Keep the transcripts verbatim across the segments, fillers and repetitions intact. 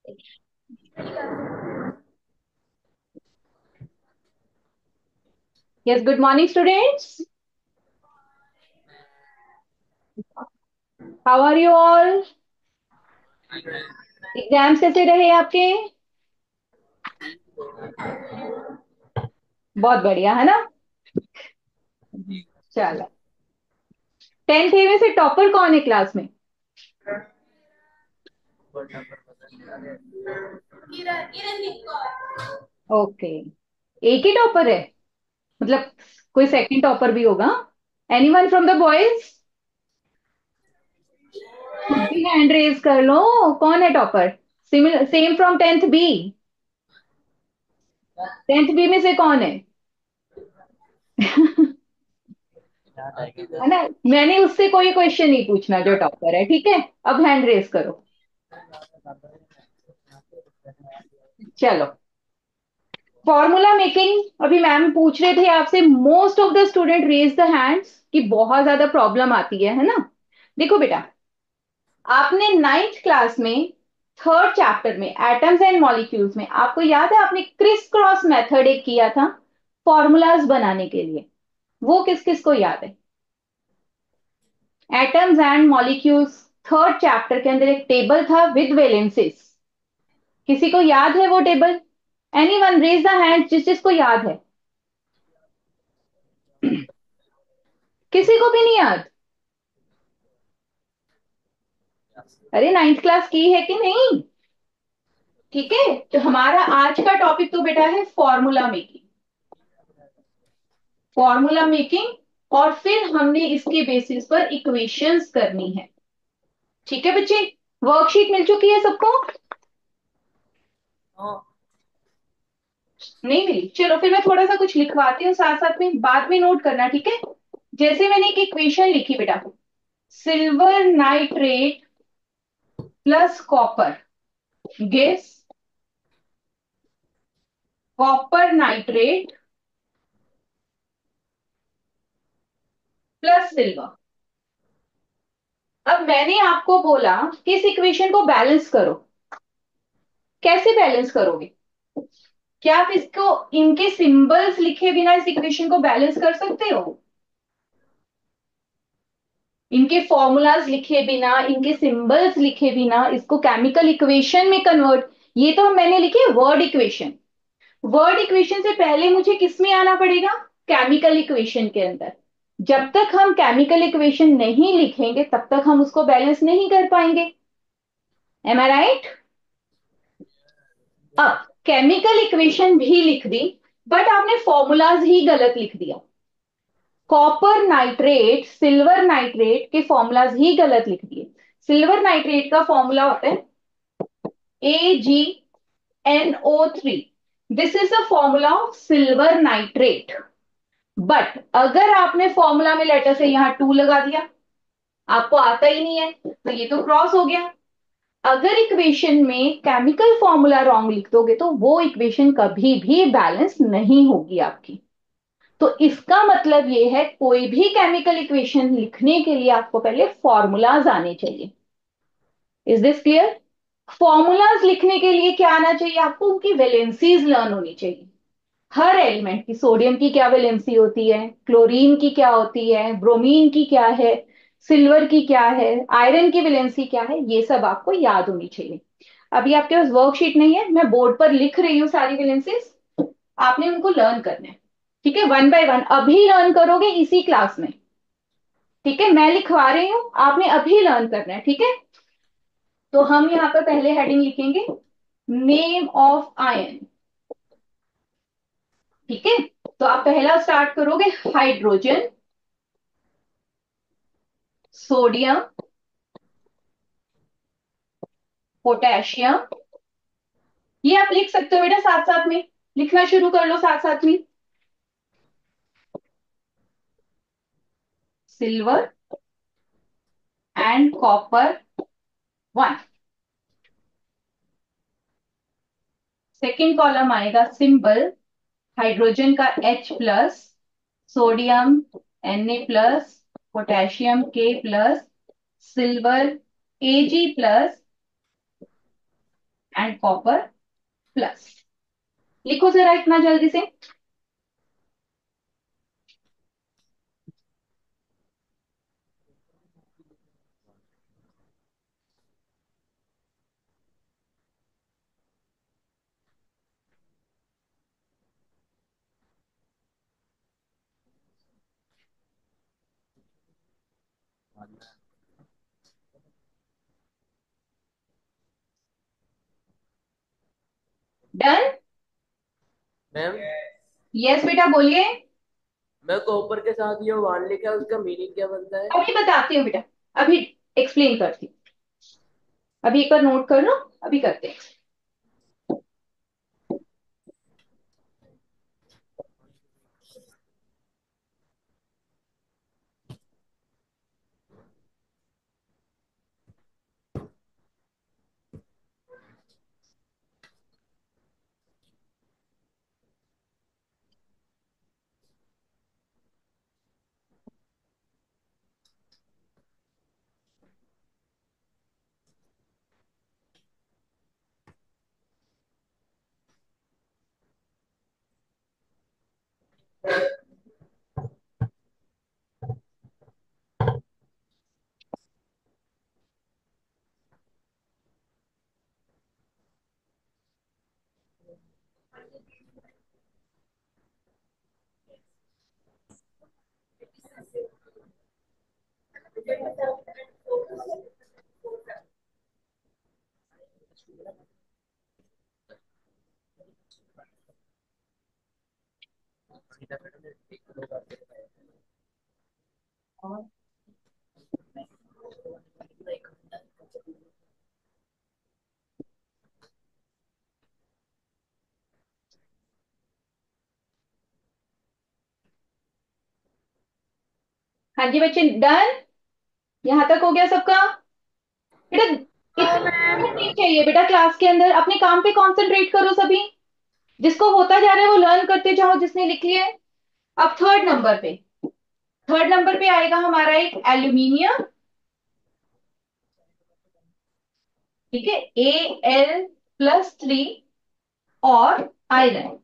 Yes, good morning, students. How are you all? Exams कैसे रहे आपके? बहुत बढ़िया है ना। चलो, टेंथ ए में से टॉपर कौन है क्लास में? ओके, एक ही टॉपर है? मतलब कोई सेकंड टॉपर भी होगा? Anyone from the boys? खुद भी हैंड रेज कर लो। कौन है topper? Similar same from tenth B. Tenth B में से कौन है? है ना। मैंने उससे कोई क्वेश्चन नहीं पूछना जो टॉपर है, ठीक है। अब हैंड रेज करो। चलो, फॉर्मूला मेकिंग अभी मैम पूछ रहे थे आपसे। Most of the student raise the hands कि बहुत ज्यादा प्रॉब्लम आती है है ना। देखो बेटा, आपने नाइन्थ क्लास में थर्ड चैप्टर में एटम्स एंड मॉलिक्यूल्स में, आपको याद है आपने क्रिस क्रॉस मेथड एक किया था फॉर्मूलाज बनाने के लिए। वो किस किस को याद है? Atoms and molecules third chapter के अंदर एक टेबल था विद वैलेंसेस। किसी को याद है वो table? Any one raise the hand जिस जिसको याद है। किसी को भी नहीं याद? अरे नाइन्थ क्लास की है कि नहीं? ठीक है, तो हमारा आज का टॉपिक तो बेटा है फॉर्मूला मेकिंग। फॉर्मूला मेकिंग और फिर हमने इसके बेसिस पर इक्वेशंस करनी है। ठीक है बच्चे, वर्कशीट मिल चुकी है सबको? नहीं मिली? चलो फिर मैं थोड़ा सा कुछ लिखवाती हूँ साथ साथ में, बाद में नोट करना, ठीक है। जैसे मैंने एक इक्वेशन लिखी बेटा, silver nitrate plus copper, gives. Copper nitrate plus silver. अब मैंने आपको बोला कि इस इक्वेशन को बैलेंस करो। कैसे बैलेंस करोगे? क्या आप इसको इनके सिंबल्स लिखे बिना इस इक्वेशन को बैलेंस कर सकते हो? इनके फॉर्मूलाज लिखे बिना, इनके सिंबल्स लिखे बिना इसको केमिकल इक्वेशन में कन्वर्ट। ये तो मैंने लिखे वर्ड इक्वेशन। वर्ड इक्वेशन से पहले मुझे किस में आना पड़ेगा? केमिकल इक्वेशन के अंदर। जब तक हम केमिकल इक्वेशन नहीं लिखेंगे तब तक हम उसको बैलेंस नहीं कर पाएंगे। Am I right? अब केमिकल इक्वेशन भी लिख दी, बट आपने फॉर्मूलाज ही गलत लिख दिया। कॉपर नाइट्रेट सिल्वर नाइट्रेट के फॉर्मूलाज ही गलत लिख दिए। सिल्वर नाइट्रेट का फॉर्मूला होता है A G N O three. This is the formula of silver nitrate. But अगर आपने फॉर्मूला में लेटर से यहां टू लगा दिया, आपको आता ही नहीं है, तो ये तो क्रॉस हो गया। अगर इक्वेशन में केमिकल फॉर्मूला रॉन्ग लिख दोगे तो वो इक्वेशन कभी भी बैलेंस नहीं होगी आपकी। तो इसका मतलब ये है, कोई भी केमिकल इक्वेशन लिखने के लिए आपको पहले फॉर्मूलाज आने चाहिए। Is this clear? फॉर्मूलाज लिखने के लिए क्या आना चाहिए आपको? उनकी वैलेंसीज लर्न होनी चाहिए। हर एलिमेंट की, सोडियम की क्या वैलेंसी होती है, क्लोरीन की क्या होती है, ब्रोमीन की क्या है, सिल्वर की क्या है, आयरन की वैलेंसी क्या है, ये सब आपको याद होनी चाहिए। अभी आपके पास वर्कशीट नहीं है, मैं बोर्ड पर लिख रही हूँ सारी वैलेंसीज। आपने उनको लर्न करना है, ठीक है। वन बाय वन अभी लर्न करोगे इसी क्लास में, ठीक है। मैं लिखवा रही हूं, आपने अभी लर्न करना है, ठीक है। तो हम यहाँ पर पहले हेडिंग लिखेंगे, नेम ऑफ आयन। ठीक है, तो आप पहला स्टार्ट करोगे हाइड्रोजन, सोडियम, पोटेशियम। ये आप लिख सकते हो बेटा, साथ साथ में लिखना शुरू कर लो साथ साथ में। Silver and copper one. Second column आएगा सिंबल, हाइड्रोजन का H plus, sodium Na plus, potassium K plus, silver Ag plus, and copper plus. लिखो जरा इतना जल्दी से। डन। मैम, यस बेटा बोलिए। मैं कॉपर के साथ ये वन लिखा है, उसका मीनिंग क्या बनता है? अभी बताती हूँ बेटा, अभी एक्सप्लेन करती हूँ। अभी एक बार नोट कर लो, अभी करते हैं। हाँ जी बच्चे डन। यहां तक हो गया सबका? बेटा हाँ इतना मैम। नहीं चाहिए बेटा, क्लास के अंदर अपने काम पे कंसंट्रेट करो सभी। जिसको होता जा रहा है वो लर्न करते जाओ, जिसने लिख लिया है। अब थर्ड नंबर पे, थर्ड नंबर पे आएगा हमारा एक एल्यूमिनियम। ठीक है, ए एल प्लस थ्री और आयरन।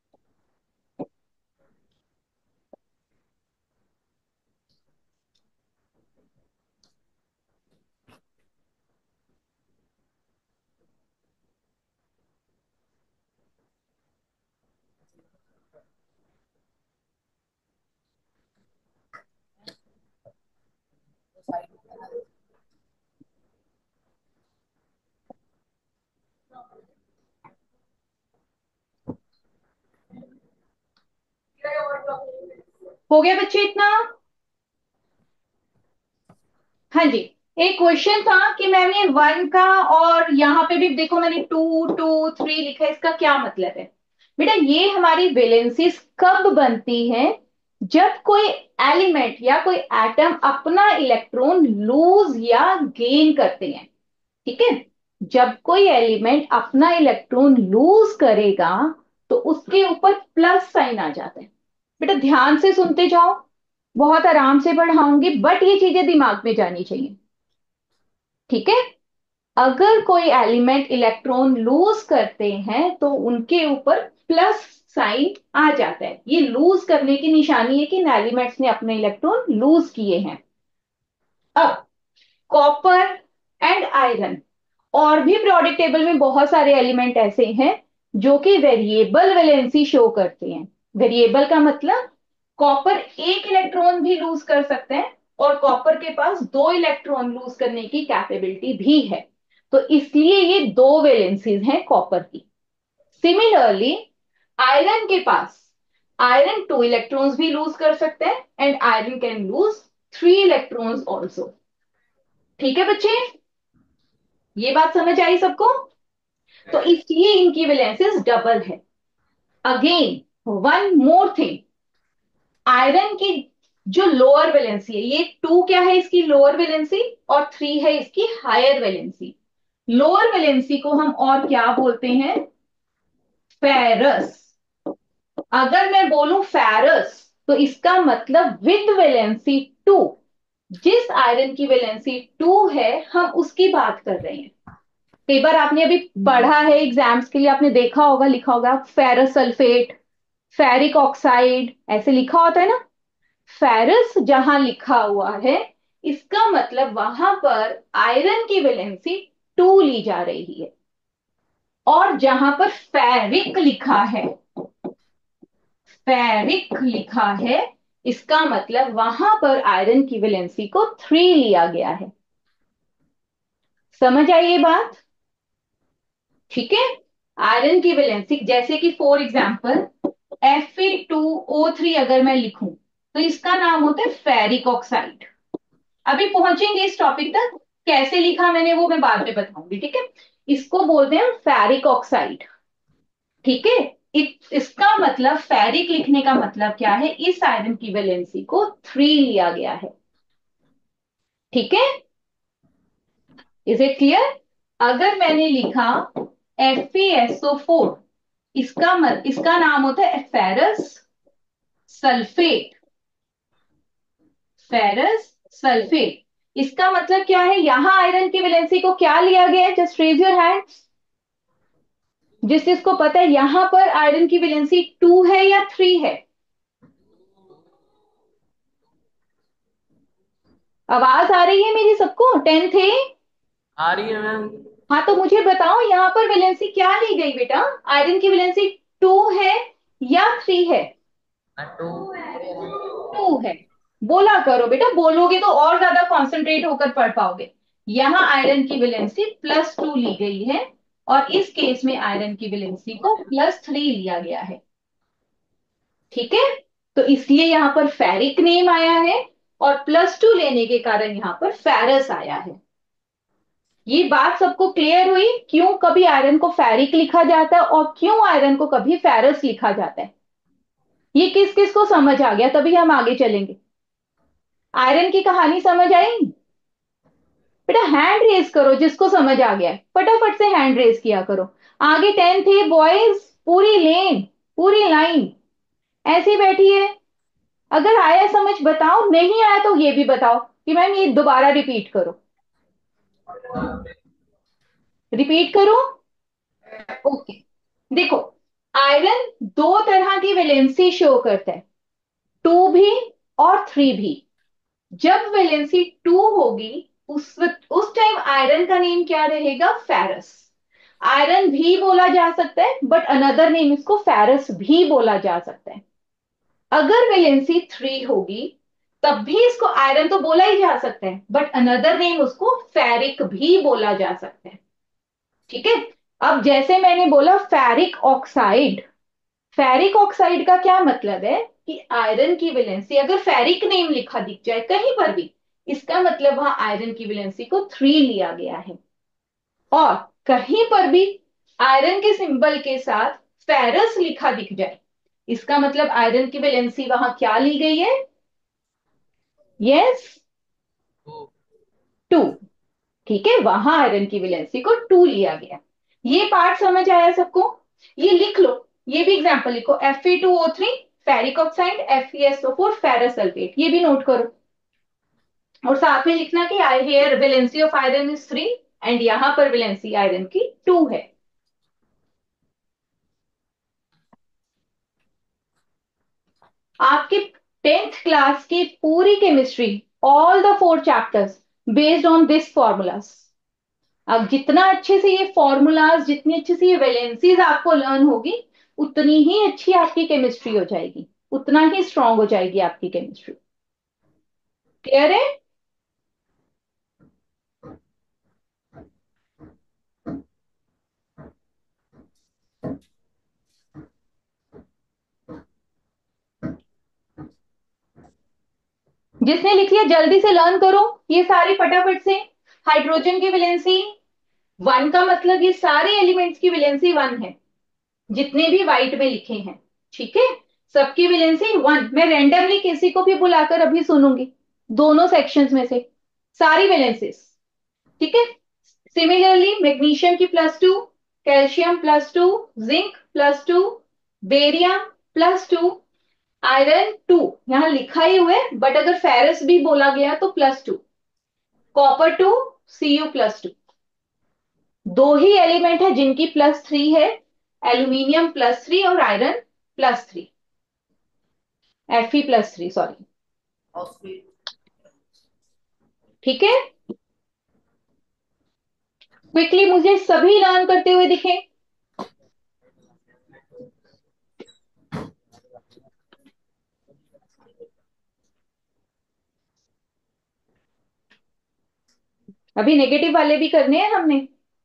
हो गया बच्चे इतना? हाँ जी। एक क्वेश्चन था कि मैम ये वन का, और यहाँ पे भी देखो मैंने टू टू थ्री लिखा है, इसका क्या मतलब है? बेटा ये हमारी वैलेंसीज कब बनती है? जब कोई एलिमेंट या कोई एटम अपना इलेक्ट्रॉन लूज या गेन करते हैं। ठीक है, जब कोई एलिमेंट अपना इलेक्ट्रॉन लूज करेगा तो उसके ऊपर प्लस साइन आ जाता है। बेटा ध्यान से सुनते जाओ, बहुत आराम से पढ़ाऊंगी, बट ये चीजें दिमाग में जानी चाहिए। ठीक है, अगर कोई एलिमेंट इलेक्ट्रॉन लूज करते हैं तो उनके ऊपर प्लस साइन आ जाता है। ये लूज करने की निशानी है कि इन एलिमेंट्स ने अपने इलेक्ट्रॉन लूज किए हैं। अब कॉपर एंड आयरन, और भी प्रोडिक्ट टेबल में बहुत सारे एलिमेंट ऐसे हैं जो कि वेरिएबल वैलेंसी शो करते हैं। वेरिएबल का मतलब कॉपर एक इलेक्ट्रॉन भी लूज कर सकते हैं, और कॉपर के पास दो इलेक्ट्रॉन लूज करने की कैपेबिलिटी भी है। तो इसलिए ये दो वैलेंसीज हैं कॉपर की। सिमिलरली आयरन के पास, आयरन टू इलेक्ट्रॉन्स भी लूज कर सकते हैं, and iron can lose three electrons also. ठीक है बच्चे, ये बात समझ आई सबको? तो इसलिए इनकी वैलेंसीज डबल है। Again one more thing, iron की जो लोअर वैलेंसी है, ये टू क्या है इसकी लोअर वैलेंसी, और थ्री है इसकी हायर वैलेंसी। लोअर वैलेंसी को हम और क्या बोलते हैं? फेरस। अगर मैं बोलूं फेरस तो इसका मतलब विद वैलेंसी टू। जिस आयरन की वैलेंसी टू है हम उसकी बात कर रहे हैं। कई बार आपने अभी पढ़ा है एग्जाम्स के लिए, आपने देखा होगा, लिखा होगा फेरस सल्फेट, फेरिक ऑक्साइड, ऐसे लिखा होता है ना। फेरस जहां लिखा हुआ है, इसका मतलब वहां पर आयरन की वैलेंसी टू ली जा रही है। और जहां पर फेरिक लिखा है, फेरिक लिखा है, इसका मतलब वहां पर आयरन की वैलेंसी को थ्री लिया गया है। समझ आई ये बात? ठीक है। आयरन की वैलेंसी जैसे कि for example F A two O three अगर मैं लिखूं, तो इसका नाम होता है फेरिक ऑक्साइड। अभी पहुंचेंगे इस टॉपिक तक, कैसे लिखा मैंने वो मैं बाद में बताऊंगी, ठीक है। इसको बोलते हैं फेरिक ऑक्साइड। ठीक है। इत- इसका मतलब फेरिक लिखने का मतलब क्या है, इस आयरन की वैलेंसी को थ्री लिया गया है। ठीक है। Is it clear? अगर मैंने लिखा एफ एस ओ फोर, इसका मत, इसका नाम होता है फेरस सल्फेट। फेरस सल्फेट, इसका मतलब क्या है, यहां आयरन की वैलेंसी को क्या लिया गया है? जस्ट रेज योर हैंड्स, जिस जिसको पता है यहां पर आयरन की वैलेंसी टू है या थ्री है। आवाज आ रही है मेरी सबको? टेंथ है? आ रही है मैम। हाँ, तो मुझे बताओ यहां पर वैलेंसी क्या ली गई बेटा? आयरन की वैलेंसी टू है या थ्री है? टू। टू है। बोला करो बेटा, बोलोगे तो और ज्यादा कंसंट्रेट होकर पढ़ पाओगे। यहां आयरन की वैलेंसी प्लस टू ली गई है, और इस केस में आयरन की वैलेंसी को प्लस थ्री लिया गया है। ठीक है। तो इसलिए यहां पर फेरिक नेम आया है, और प्लस टू लेने के कारण यहां पर फेरस आया है। ये बात सबको क्लियर हुई, क्यों कभी आयरन को फेरिक लिखा जाता है और क्यों आयरन को कभी फेरस लिखा जाता है? ये किस किस को समझ आ गया? तभी हम आगे चलेंगे। आयरन की कहानी समझ आई? बेटा हैंड रेज करो जिसको समझ आ गया है, फटाफट से हैंड रेज किया करो। आगे टेंथ है बॉयज, पूरी लेन, पूरी लाइन ऐसी बैठी है। अगर आया समझ बताओ, नहीं आया तो ये भी बताओ कि मैम ये दोबारा रिपीट करो। रिपीट करो। ओके। देखो, आयरन दो तरह की वैलेंसी शो करता है, टू भी और थ्री भी। जब वैलेंसी टू होगी, उस उस टाइम आयरन का नेम क्या रहेगा? फेरस। आयरन भी बोला जा सकता है, बट अनदर नेम इसको फेरस भी बोला जा सकता है। अगर वैलेंसी थ्री होगी, तब भी इसको आयरन तो बोला ही जा सकता है, बट अनदर नेम उसको फेरिक भी बोला जा सकता है। ठीक है। अब जैसे मैंने बोला फेरिक ऑक्साइड, फेरिक ऑक्साइड का क्या मतलब है कि आयरन की वैलेंसी अगर फेरिक नेम लिखा दिख जाए कहीं पर भी, इसका मतलब वहां आयरन की वैलेंसी को थ्री लिया गया है। और कहीं पर भी आयरन के सिंबल के साथ फेरस लिखा दिख जाए, इसका मतलब आयरन की वैलेंसी वहां क्या ली गई है? Yes, two. ठीक है, वहां आयरन की वैलेंसी को टू लिया गया। ये पार्ट समझ आया सबको? ये लिख लो, ये भी एग्जांपल लिखो, F A two O three ferric oxide, F E S O four ferrous sulphate, ये भी नोट करो। और साथ में लिखना कि I here valency of iron is three, and यहां पर वैलेंसी आयरन की टू है। आपके टेंथ क्लास की पूरी chemistry, all the four chapters based on this formulas. अब जितना अच्छे से ये फॉर्मूलाज, जितनी अच्छे से ये वैलेंसीज आपको लर्न होगी, उतनी ही अच्छी आपकी केमिस्ट्री हो जाएगी, उतना ही स्ट्रांग हो जाएगी आपकी केमिस्ट्री। क्लियर है? जिसने लिख लिया जल्दी से लर्न करो ये सारी फटाफट से। हाइड्रोजन की वैलेंसी वन का मतलब ये सारे एलिमेंट्स की वैलेंसी वन है, जितने भी वाइट में लिखे हैं। ठीक है। सबकी वैलेंसी वन। मैं रेंडमली किसी को भी बुलाकर अभी सुनूंगी, दोनों सेक्शंस में से सारी वैलेंसीज। ठीक है। सिमिलरली मैग्नीशियम की plus two, calcium plus two, zinc plus two, barium plus two, iron two. यहां लिखा ही हुआ है, बट अगर फेरस भी बोला गया तो plus two, copper two, C U plus two. दो ही एलिमेंट है जिनकी प्लस थ्री है, एल्यूमिनियम प्लस थ्री और iron plus three, F plus three, sorry. ठीक है, क्विकली मुझे सभी लर्न करते हुए दिखे। अभी नेगेटिव वाले भी करने हैं हमने।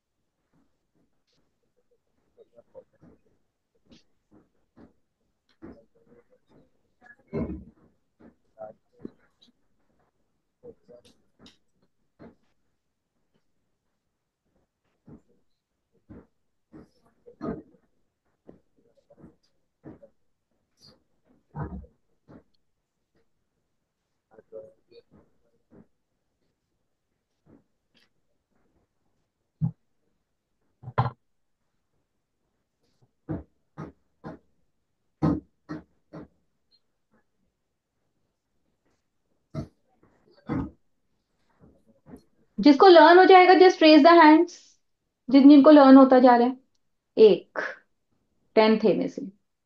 जिसको लर्न हो जाएगा जस्ट रेज द हैंड्स, जिन जिनको लर्न होता जा रहा है। एक, टेंथ है में से।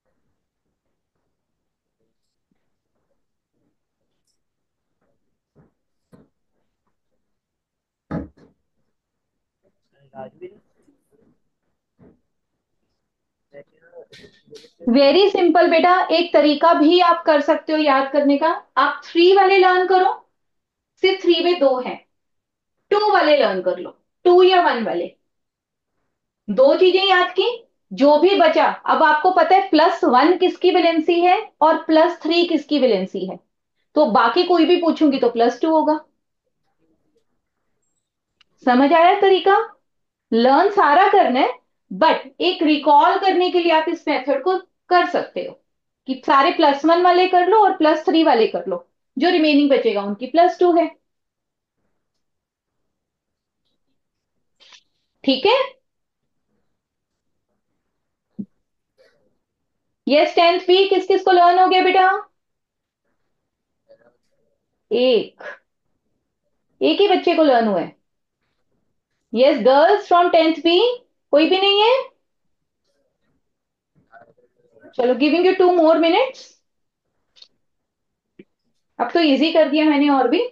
वेरी सिंपल बेटा, एक तरीका भी आप कर सकते हो याद करने का। आप थ्री वाले लर्न करो, सिर्फ थ्री में दो हैं। टू वाले लर्न कर लो, टू या वन वाले। दो चीजें याद की, जो भी बचा। अब आपको पता है प्लस वन किसकी वैलेंसी है और प्लस थ्री किसकी वैलेंसी है, तो बाकी कोई भी पूछूंगी तो प्लस टू होगा। समझ आया तरीका? लर्न सारा करना है, बट एक रिकॉल करने के लिए आप इस मेथड को कर सकते हो कि सारे प्लस वन वाले कर लो और प्लस थ्री वाले कर लो, जो रिमेनिंग बचेगा उनकी प्लस टू है। ठीक है। यस, टेंथ बी किस किस को लर्न हो गया बेटा? एक, एक ही बच्चे को लर्न हुआ है। Yes, girls from tenth B, कोई भी नहीं है? चलो, giving you two more minutes. अब तो इजी कर दिया मैंने और भी।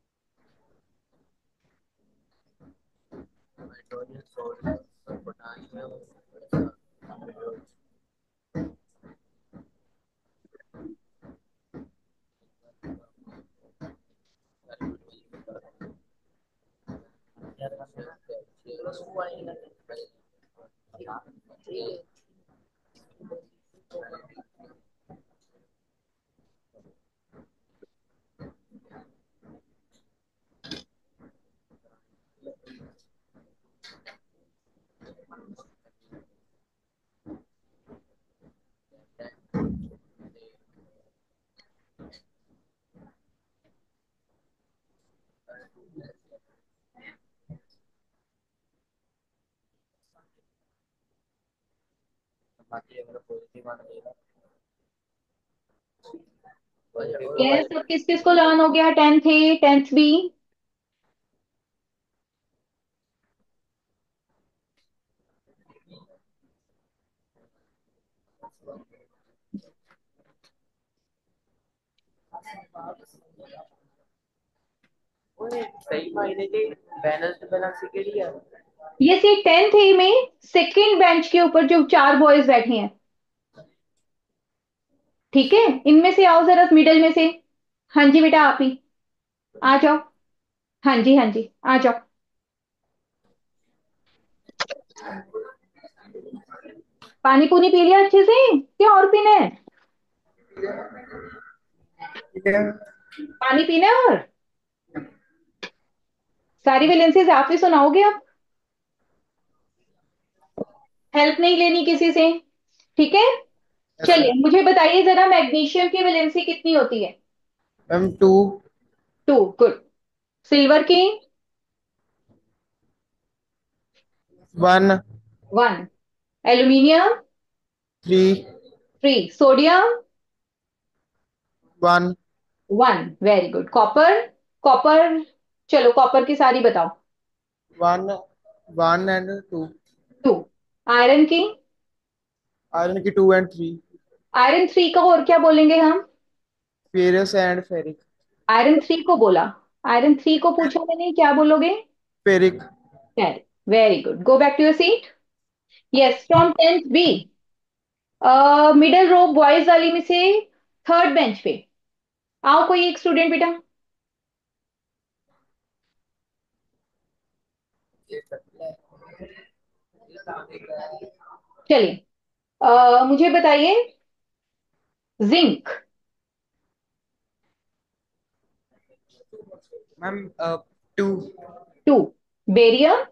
यस, अब किस किस को लर्न हो गया टेंथ ए टेंथ बी? सही मायने के बैलेंस्ड बनाना केड़ी है। यस, ये टेंथ ए में सेकेंड बेंच के ऊपर जो चार बॉयज बैठे हैं। ठीक है, इनमें से आओ जरा मिडल में से। हाँ जी बेटा, आप ही आ जाओ। हाँ जी, हाँ जी, आ जाओ। पानी पूनी पी लिया अच्छे से, क्या और पीना है? ठीक है। पानी पीना है और सारी वैलेंसीज आप ही सुनाओगे अब। हेल्प नहीं लेनी किसी से। ठीक है। चलिए मुझे बताइए जरा, मैग्नीशियम की वैलेंसी कितनी होती है? Ma'am two. Two, good. Silver की? One. One. Aluminium? Three. Three. Sodium? One. One, very good. Copper? Copper, चलो कॉपर की सारी बताओ। One. One and two. Two. Iron की? आयरन की two and three. Iron three को और क्या बोलेंगे हम? Ferrous and ferric. Iron three को बोला, आयरन थ्री को पूछा मैंने, क्या बोलोगे? Ferric. Very good, go back to your seat. Yes, from tenth B, middle row boys वाली में से थर्ड बेंच पे आओ कोई एक स्टूडेंट बेटा। चलिए, अ, मुझे बताइए, zinc. Ma'am two. Two. Barium?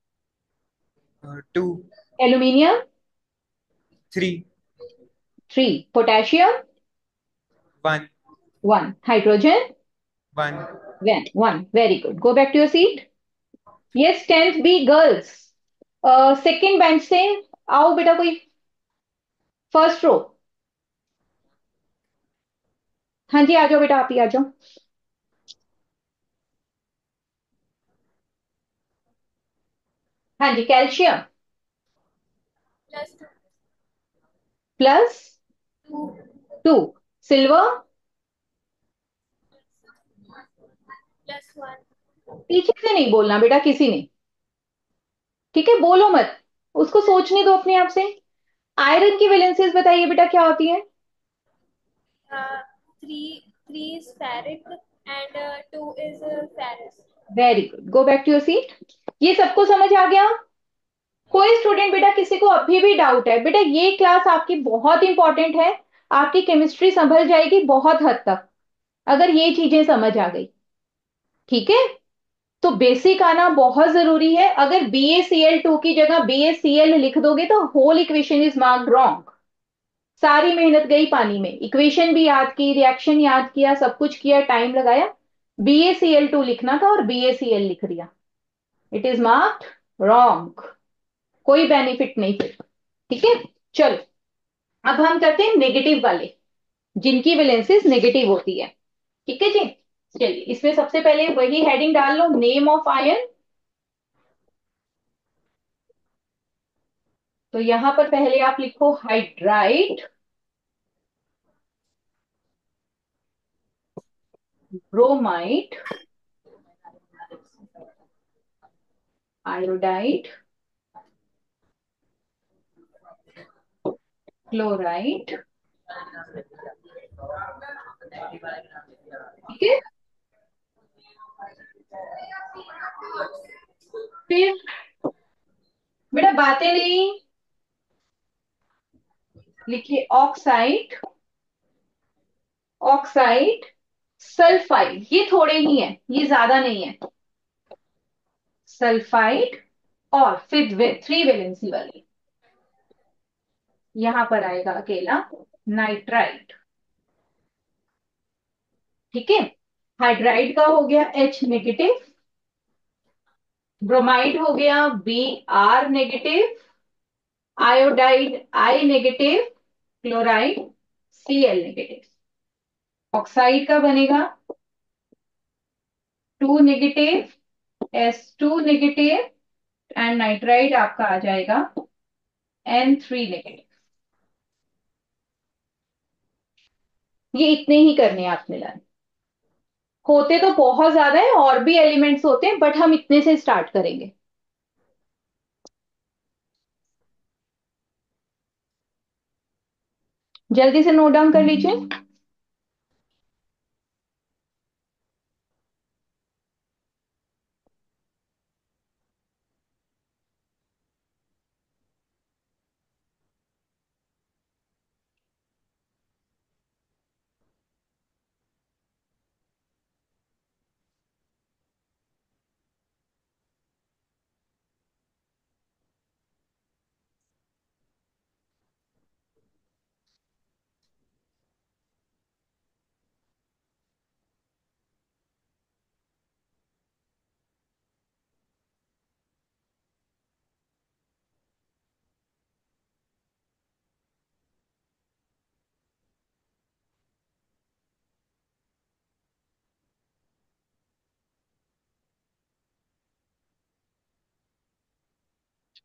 Two. Aluminium? Three. Three. Potassium? One. One. Hydrogen? One. One. One, very good, go back to your seat. Yes, tenth B girls, second bench से आओ बेटा कोई, फर्स्ट रो। हाँ जी, आ जाओ बेटा, आप ही आ जाओ। हाँ जी, calcium? Plus two. Plus two. Two. Silver? Plus one. पीछे से नहीं बोलना बेटा किसी ने, ठीक है? बोलो मत, उसको सोचने दो अपने आप से। आयरन की वैलेंसीज बताइए बेटा क्या होती है? Three three is ferric and two is ferrous. Very good, go back to your seat. ये सबको समझ आ गया? कोई स्टूडेंट बेटा, किसी को अभी भी डाउट है? बेटा ये क्लास आपकी बहुत इंपॉर्टेंट है, आपकी केमिस्ट्री संभल जाएगी बहुत हद तक अगर ये चीजें समझ आ गई, ठीक है? तो बेसिक आना बहुत जरूरी है। अगर B A C L two की जगह बी ए सी एल लिख दोगे तो whole equation is marked wrong. सारी मेहनत गई पानी में, इक्वेशन भी याद की, रिएक्शन याद किया, सब कुछ किया, टाइम लगाया, B A C L two लिखना था और बी ए सी एल लिख दिया, इट इज मार्क्ड रॉन्ग। कोई बेनिफिट नहीं फिर, ठीक है? चलो, अब हम करते हैं नेगेटिव वाले, जिनकी वैलेंसीज नेगेटिव होती है, ठीक है जी? चलिए, इसमें सबसे पहले वही हेडिंग डाल लो, नेम ऑफ आयन। तो यहां पर पहले आप लिखो हाइड्राइड, ब्रोमाइड, आयोडाइड, क्लोराइड, ठीक है? फिर बेटा बातें नहीं, लिखिए ऑक्साइड, ऑक्साइड, सल्फाइड, ये थोड़े ही हैं, ये ज्यादा नहीं है, सल्फाइड, और फिर थ्री वैलेंसी वाली यहां पर आएगा अकेला नाइट्राइड, ठीक है? हाइड्राइड का हो गया एच नेगेटिव, ब्रोमाइड हो गया B R negative, iodide I negative, chloride C L negative. Oxide का बनेगा two negative, S two negative, and nitride आपका आ जाएगा एन थ्री नेगेटिव। ये इतने ही करने हैं आप मिलान, होते तो बहुत ज्यादा है, और भी एलिमेंट्स होते हैं, बट हम इतने से स्टार्ट करेंगे। जल्दी से नोट डाउन कर लीजिए।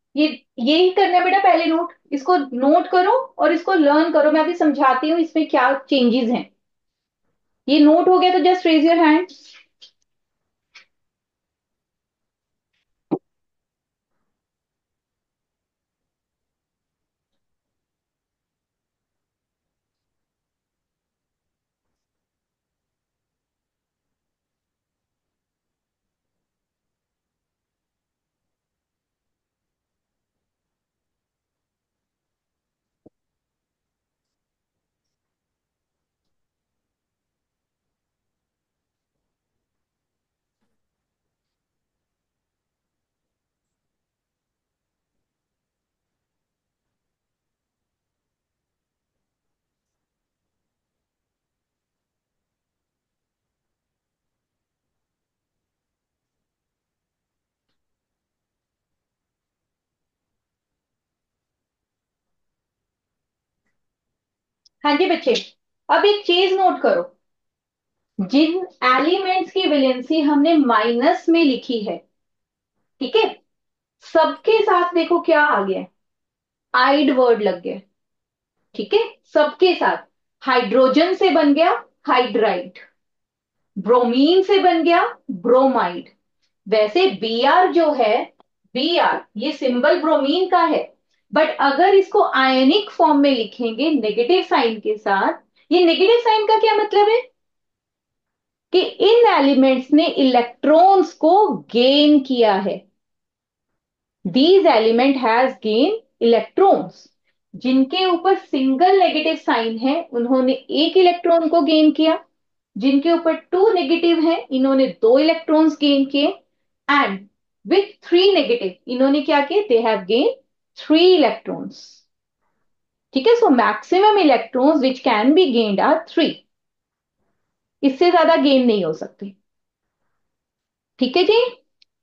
ये यही करना है बेटा, पहले नोट, इसको नोट करो और इसको लर्न करो। मैं अभी समझाती हूँ इसमें क्या चेंजेस हैं। ये नोट हो गया तो जस्ट रेज योर हैंड। हाँ जी बच्चे, अब एक चीज नोट करो, जिन एलिमेंट्स की वैलेंसी हमने माइनस में लिखी है, ठीक है, सबके साथ देखो क्या आ गया, आइड वर्ड लग गया। ठीक है, सबके साथ। हाइड्रोजन से बन गया हाइड्राइड, ब्रोमीन से बन गया ब्रोमाइड। वैसे बी आर जो है, बी आर ये सिंबल ब्रोमीन का है, बट अगर इसको आयनिक फॉर्म में लिखेंगे नेगेटिव साइन के साथ, ये नेगेटिव साइन का क्या मतलब है कि इन एलिमेंट्स ने इलेक्ट्रॉन्स को गेन किया है। These element has gain electrons. जिनके ऊपर सिंगल नेगेटिव साइन है उन्होंने एक इलेक्ट्रॉन को गेन किया, जिनके ऊपर टू नेगेटिव है इन्होंने दो इलेक्ट्रॉन्स गेन किए, एंड विथ थ्री नेगेटिव इन्होंने क्या किए, they have gain three electrons. ठीक है, so maximum electrons which can be gained are three. इससे ज्यादा गेन नहीं हो सकते। ठीक है जी।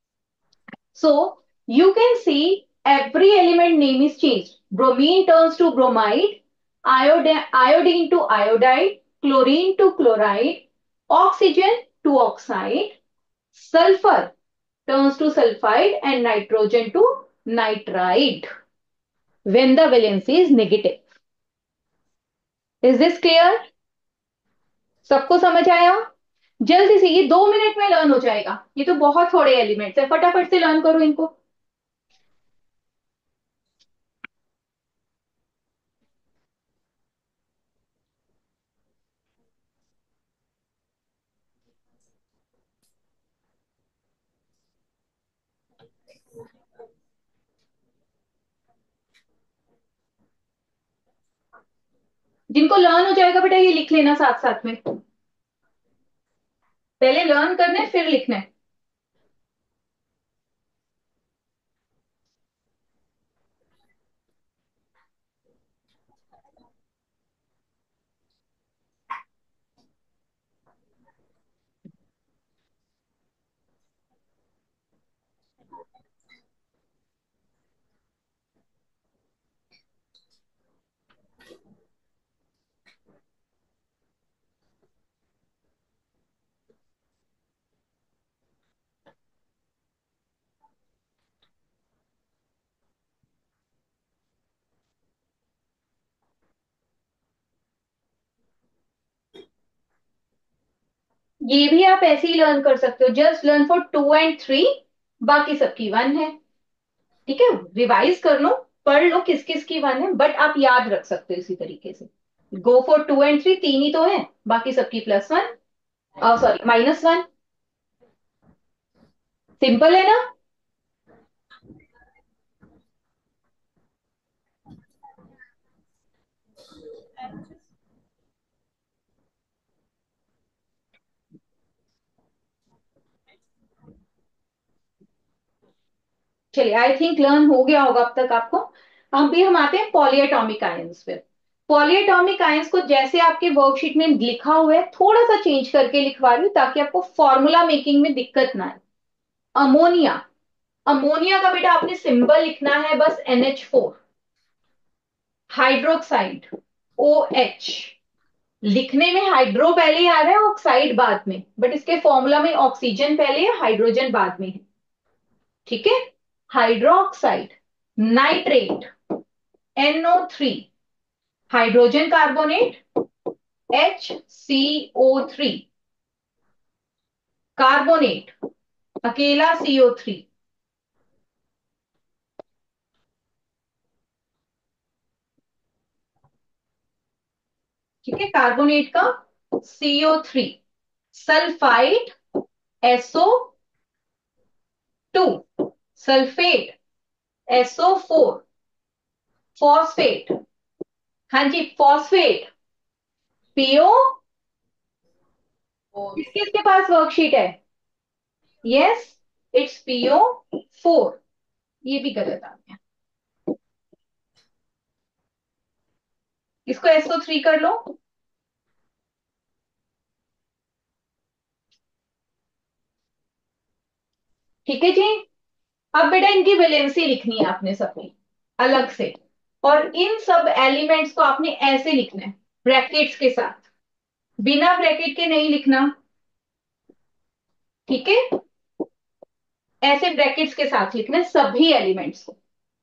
So you can see every element name is changed. Bromine turns to bromide, iodine, iodine to iodide, chlorine to chloride, oxygen to oxide, sulfur turns to sulfide, and nitrogen to nitride when the valency is negative. Is this clear? सबको समझ आया? जल्दी से, ये दो minute में learn हो जाएगा। ये तो बहुत थोड़े एलिमेंट्स है, फटाफट से लर्न करो इनको। जिनको लर्न हो जाएगा बेटा ये लिख लेना साथ साथ में। पहले लर्न करना है फिर लिखना है। ये भी आप ऐसे ही लर्न कर सकते हो, just learn for two and three, बाकी सबकी वन है। ठीक है, रिवाइज कर लो, पढ़ लो किस किस की वन है, बट आप याद रख सकते हो इसी तरीके से। Go for two and three, तीन ही तो है, बाकी सबकी plus one, sorry minus one. Simple है ना? चलिए, आई थिंक लर्न हो गया होगा अब तक आपको। अभी हम आते हैं पॉलीएटॉमिक आयंस पे। पॉलीएटॉमिक आयंस को जैसे आपके वर्कशीट में लिखा हुआ है थोड़ा सा चेंज करके लिखवा रही हूँ ताकि आपको फॉर्मूला मेकिंग में दिक्कत ना आए। अमोनिया, अमोनिया का बेटा आपने सिंबल लिखना है बस N H four. Hydroxide O H, लिखने में हाइड्रो पहले आ रहा है ऑक्साइड बाद में, बट इसके फॉर्मूला में ऑक्सीजन पहले है हाइड्रोजन बाद में है। ठीक है, hydroxide. Nitrate N O three, hydrogen carbonate H C O three, carbonate अकेला सी ओ थ्री, ठीक है, कार्बोनेट का C O three, sulphide S O two, sulphate S O four, phosphate, हाँ जी फॉस्फेट पीओ, फोर। किस किसके पास worksheet है? यस, इट्स पीओ फोर, ये भी गलत आ गया, इसको एस ओ थ्री कर लो। ठीक है जी। अब बेटा इनकी वैलेंसी लिखनी है आपने सबने अलग से, और इन सब एलिमेंट्स को आपने ऐसे लिखना है ब्रैकेट्स के साथ, बिना ब्रैकेट के नहीं लिखना, ठीक है, ऐसे ब्रैकेट्स के साथ लिखना है सभी एलिमेंट्स को।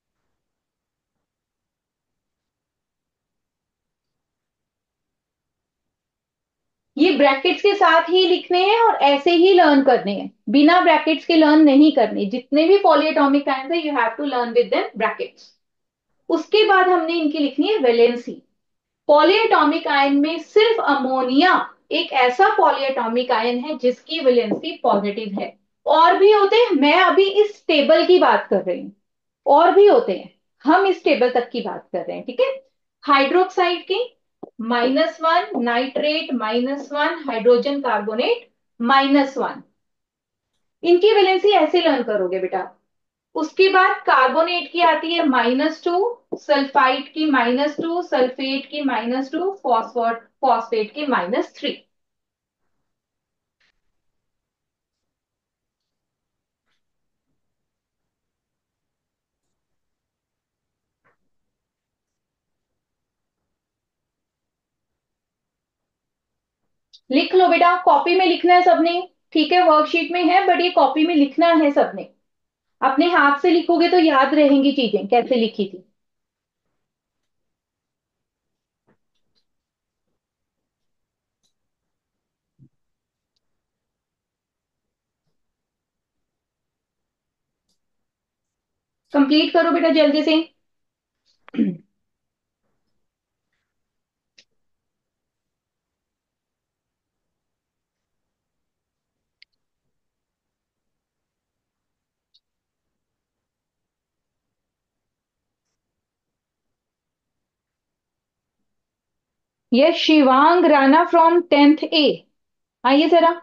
ये ब्रैकेट्स के साथ ही लिखने हैं और ऐसे ही लर्न करने हैं, बिना ब्रैकेट्स के लर्न नहीं करने, जितने भी पॉलीएटॉमिक आयंस है you have to learn with them brackets. उसके बाद हमने इनकी लिखनी है वैलेंसी। पॉलीएटॉमिक आयन में सिर्फ अमोनिया एक ऐसा पॉलीएटॉमिक आयन है जिसकी वैलेंसी पॉजिटिव है, और भी होते हैं, मैं अभी इस टेबल की बात कर रही हूं, और भी होते हैं, हम इस टेबल तक की बात कर रहे हैं, ठीक है। हाइड्रोक्साइड की minus one, nitrate minus one, hydrogen carbonate minus one, इनकी वैलेंसी ऐसे लर्न करोगे बेटा। उसके बाद कार्बोनेट की आती है माइनस टू, सल्फाइड की माइनस टू, सल्फेट की माइनस टू, फॉस्फोट फॉस्फेट की माइनस थ्री। लिख लो बेटा, कॉपी में लिखना है सबने, ठीक है, वर्कशीट में है बट ये कॉपी में लिखना है सबने। अपने हाथ से लिखोगे तो याद रहेंगी चीजें कैसे लिखी थी। कंप्लीट करो बेटा जल्दी से। ये Shivang Rana from tenth A, आइए जरा।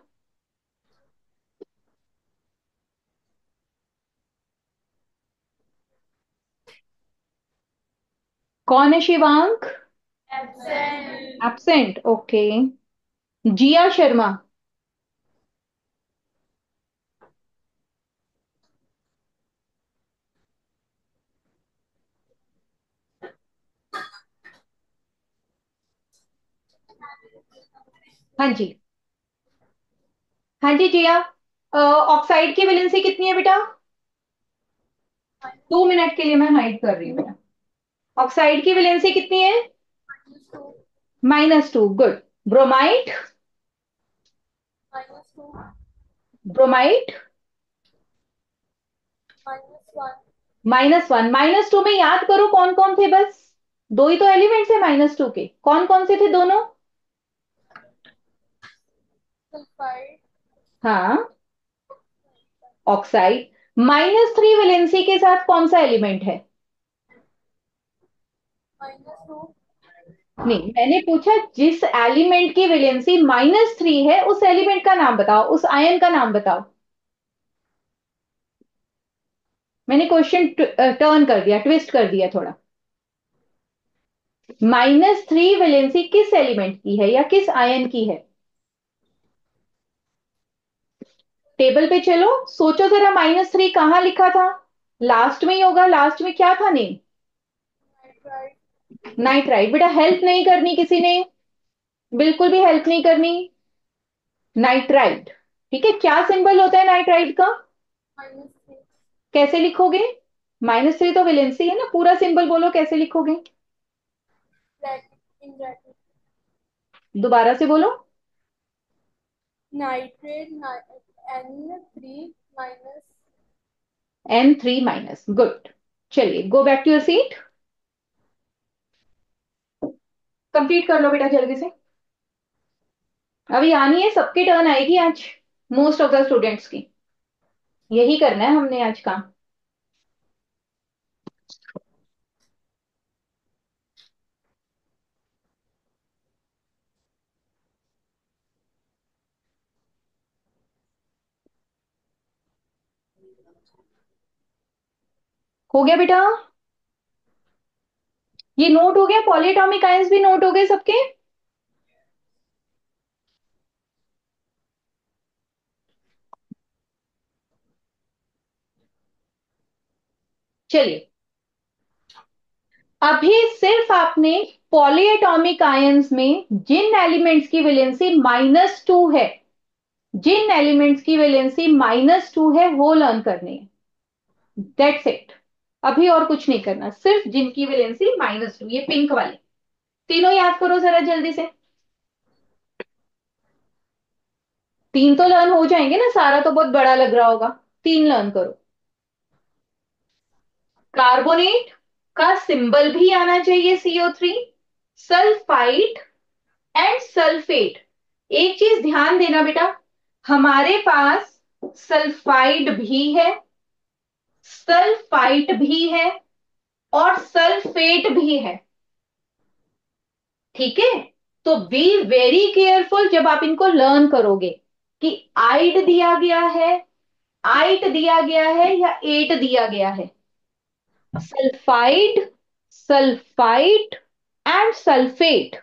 कौन है Shivang? Absent. Absent, okay. Jiya Sharma, हाँ जी, हाँ जी जिया। ऑक्साइड की वैलेंसी कितनी है बेटा? दो मिनट के लिए मैं हाइड कर रही हूँ बेटा। ऑक्साइड की वैलेंसी कितनी है? Minus two. Minus two, good. Bromide, Minus two. Bromide Minus one. Minus one, minus two में याद करो कौन कौन थे, बस दो ही तो एलिमेंट्स है माइनस टू के, कौन कौन से थे दोनों? Sulfide. हाँ, ऑक्साइड। माइनस थ्री वैलेंसी के साथ कौन सा एलिमेंट है? Minus two. नहीं, मैंने पूछा जिस एलिमेंट की वैलेंसी माइनस थ्री है उस एलिमेंट का नाम बताओ, उस आयन का नाम बताओ। मैंने क्वेश्चन टर्न कर दिया, ट्विस्ट कर दिया थोड़ा। माइनस थ्री वैलेंसी किस एलिमेंट की है या किस आयन की है? टेबल पे चलो, सोचो जरा, माइनस थ्री कहाँ लिखा था? लास्ट में ही होगा, लास्ट में क्या था नेम? Nitrite. नाइट्राइट। बेटा हेल्प नहीं करनी किसी ने, बिल्कुल भी हेल्प नहीं करनी। नाइट्राइट, ठीक है, क्या सिंबल होता है नाइट्राइट का? Minus three. कैसे लिखोगे? माइनस थ्री तो वैलेंसी है ना, पूरा सिंबल बोलो कैसे लिखोगे? Bracket in bracket. दोबारा से बोलो। Nitrate N three minus. N three minus, good. चलिए go back to your seat, complete कर लो बेटा जल्दी से। अभी आनी है, सबकी टर्न आएगी आज, मोस्ट ऑफ द स्टूडेंट्स की। यही करना है हमने आज काम। हो गया बेटा? ये नोट हो गया, पॉलीएटॉमिक आयंस भी नोट हो गए सबके? चलिए, अभी सिर्फ आपने पॉलीएटॉमिक आयंस में जिन एलिमेंट्स की वैलेंसी माइनस टू है, जिन एलिमेंट्स की वैलेंसी माइनस टू है वो लर्न करनी है। That's it. अभी और कुछ नहीं करना, सिर्फ जिनकी वैलेंसी माइनस टू, ये पिंक वाले तीनों याद करो जरा जल्दी से। तीन तो लर्न हो जाएंगे ना, सारा तो बहुत बड़ा लग रहा होगा। तीन लर्न करो। कार्बोनेट का सिंबल भी आना चाहिए C O three, sulphide and sulphate. एक चीज ध्यान देना बेटा, हमारे पास सल्फाइड भी है, सल्फाइट भी है और सल्फेट भी है। ठीक है, तो बी वेरी केयरफुल जब आप इनको लर्न करोगे कि आइड दिया गया है, आइट दिया गया है या एट दिया गया है। Sulphide, sulphite and sulphate.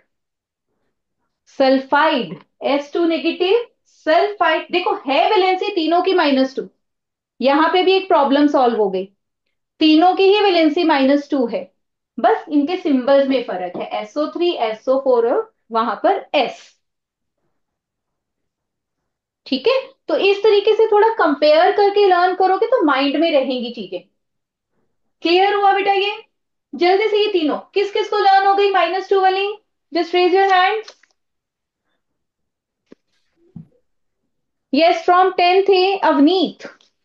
Sulphide S two negative, sulphide देखो है वैलेंसी तीनों की माइनस टू, यहां पे भी एक प्रॉब्लम सॉल्व हो गई। तीनों की ही वैलेंसी माइनस टू है, बस इनके सिंबल्स में फर्क है, एसओ थ्री एसओ फोर वहां पर एस। ठीक है, तो इस तरीके से थोड़ा कंपेयर करके लर्न करोगे तो माइंड में रहेंगी चीजें। क्लियर हुआ बेटा ये? जल्दी से ये तीनों किस किस को लर्न हो गई माइनस टू वाली? Just raise your hand. Yes, from tenth A Avneet.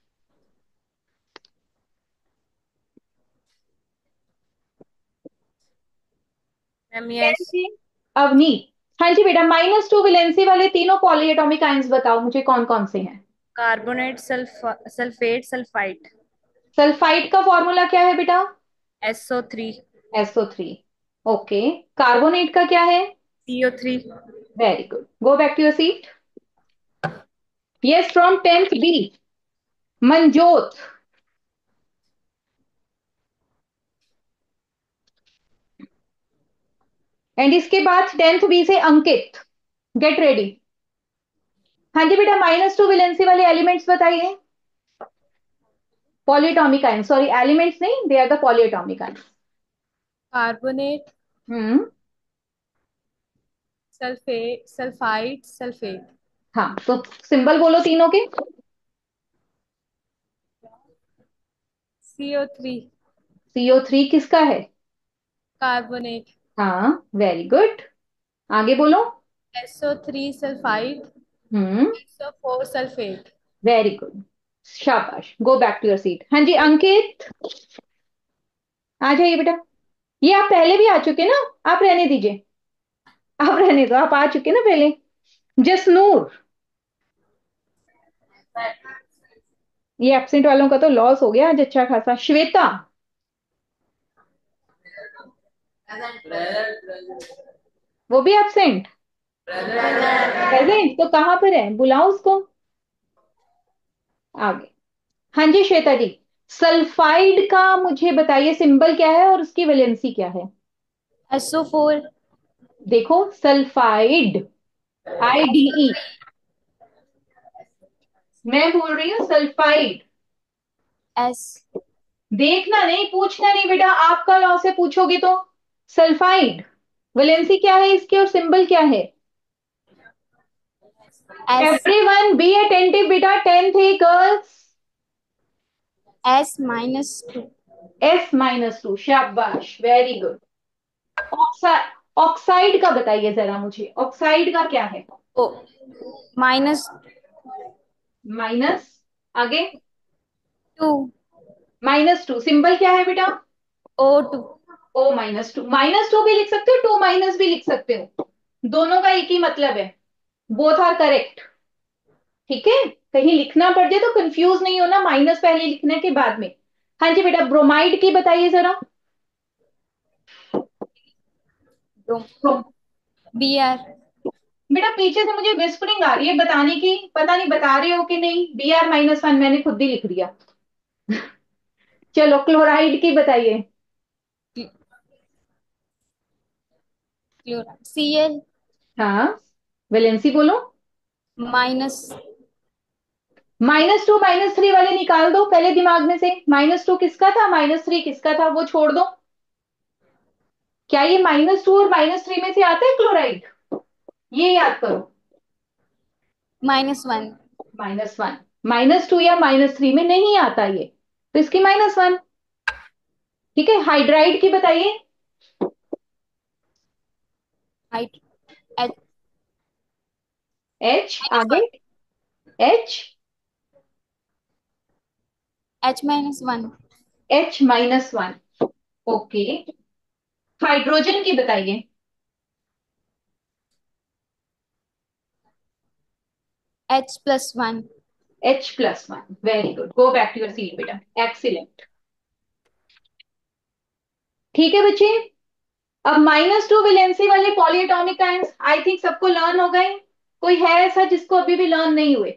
Ma'am yes. Avneet, हाँ जी बेटा, माइनस टू वैलेंसी वाले तीनों पॉलीएटॉमिक आयंस बताओ मुझे कौन कौन से हैं। कार्बोनेट सल्फा सल्फेट सल्फाइट। सल्फाइड का फॉर्मूला क्या है बेटा? SO three. SO three. Okay, carbonate का क्या है? CO three. Very good, go back to your seat. Yes, from tenth B Manjot. And इसके बाद टेंथ बी से अंकित, गेट रेडी। हाँ जी बेटा, माइनस टू वैलेंसी वाले एलिमेंट्स बताइए। पॉलीएटॉमिक आयंस, सॉरी एलिमेंट्स नहीं, they are the polyatomic ions. Carbonate, hmm, sulphate, sulphide, sulphate. हाँ तो सिंबल बोलो तीनों के। सी ओ थ्री, सी ओ थ्री किसका है? कार्बोनेट। हाँ, वेरी गुड, आगे बोलो। S O three sulphide, hmm, S O four sulphate. Very good, शाबाश, go back to your seat. हाँ जी अंकित, आ जाइए बेटा। ये आप पहले भी आ चुके ना, आप रहने दीजिए, आप रहने दो, आप आ चुके ना पहले। जसनूर, ये एब्सेंट वालों का तो लॉस हो गया आज अच्छा खासा। श्वेता, वो भी एब्सेंट? प्रेजेंट तो कहाँ पर है, बुलाओ उसको आगे। हाँ जी श्वेता जी, सल्फाइड का मुझे बताइए सिंबल क्या है और उसकी वैलेंसी क्या है? S O four. देखो सल्फाइड, आई डी ई, मैं बोल रही हूँ सल्फाइड। एस। देखना नहीं, पूछना नहीं बेटा, आपका लॉ से पूछोगे तो। सल्फाइड वैलेंसी क्या है इसकी और सिंबल क्या है? एस। एवरीवन बी अटेंटिव बेटा, टेंथ है girls. S minus two. S minus two, शाबाश, वेरी गुड। ऑक्साइड, ऑक्साइड का बताइए जरा मुझे, ऑक्साइड का क्या है? ओ माइनस माइनस, आगे? टू माइनस टू, सिंबल क्या है बेटा? O two. O minus two, minus two भी लिख सकते हो, टू माइनस भी लिख सकते हो, दोनों का एक ही मतलब है, बोथ आर करेक्ट। ठीक है, कहीं लिखना पड़ जाए तो कंफ्यूज नहीं होना, माइनस पहले लिखने के बाद में। हाँ जी बेटा, ब्रोमाइड की बताइए जरा। ब्रो- बी आर। बेटा पीछे से मुझे विस्परिंग आ रही है बताने की, पता नहीं बता रहे हो कि नहीं। बी आर माइनस वन मैंने खुद ही लिख दिया। चलो क्लोराइड की बताइए। सी एल हाँ, वैलेंसी बोलो। Minus minus two minus three वाले निकाल दो पहले दिमाग में से, माइनस टू किसका था, माइनस थ्री किसका था, वो छोड़ दो। क्या ये माइनस टू और माइनस थ्री में से आता है क्लोराइड? ये याद करो। Minus one. Minus one, minus two या माइनस थ्री में नहीं आता ये, तो इसकी माइनस वन। ठीक है, हाइड्राइड की बताइए। हाइट एच एच, आगे? H, H minus one. H minus one, okay. Hydrogen की बताइए। H plus one. H plus one, very good, go back to your seat बेटा, एक्सीलेंट। ठीक है बच्चे, अब माइनस टू वैलेंसी वाले पॉलीएटॉमिक आयंस आई थिंक सबको लर्न हो गए। कोई है ऐसा जिसको अभी भी लर्न नहीं हुए?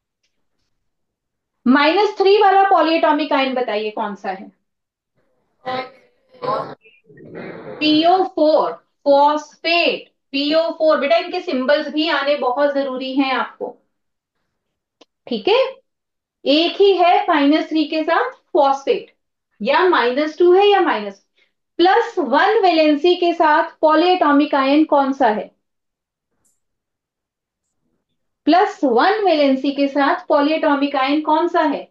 माइनस थ्री वाला पॉलीएटॉमिक आयन बताइए कौन सा है? PO four, phosphate. PO four बेटा, इनके सिंबल्स भी आने बहुत जरूरी हैं आपको। ठीक है, एक ही है माइनस थ्री के साथ फॉस्फेट, या माइनस टू है या माइनस। प्लस वन वैलेंसी के साथ पॉलीएटॉमिक आयन कौन सा है? प्लस वन वैलेंसी के साथ पॉलीएटॉमिक आयन कौन सा है?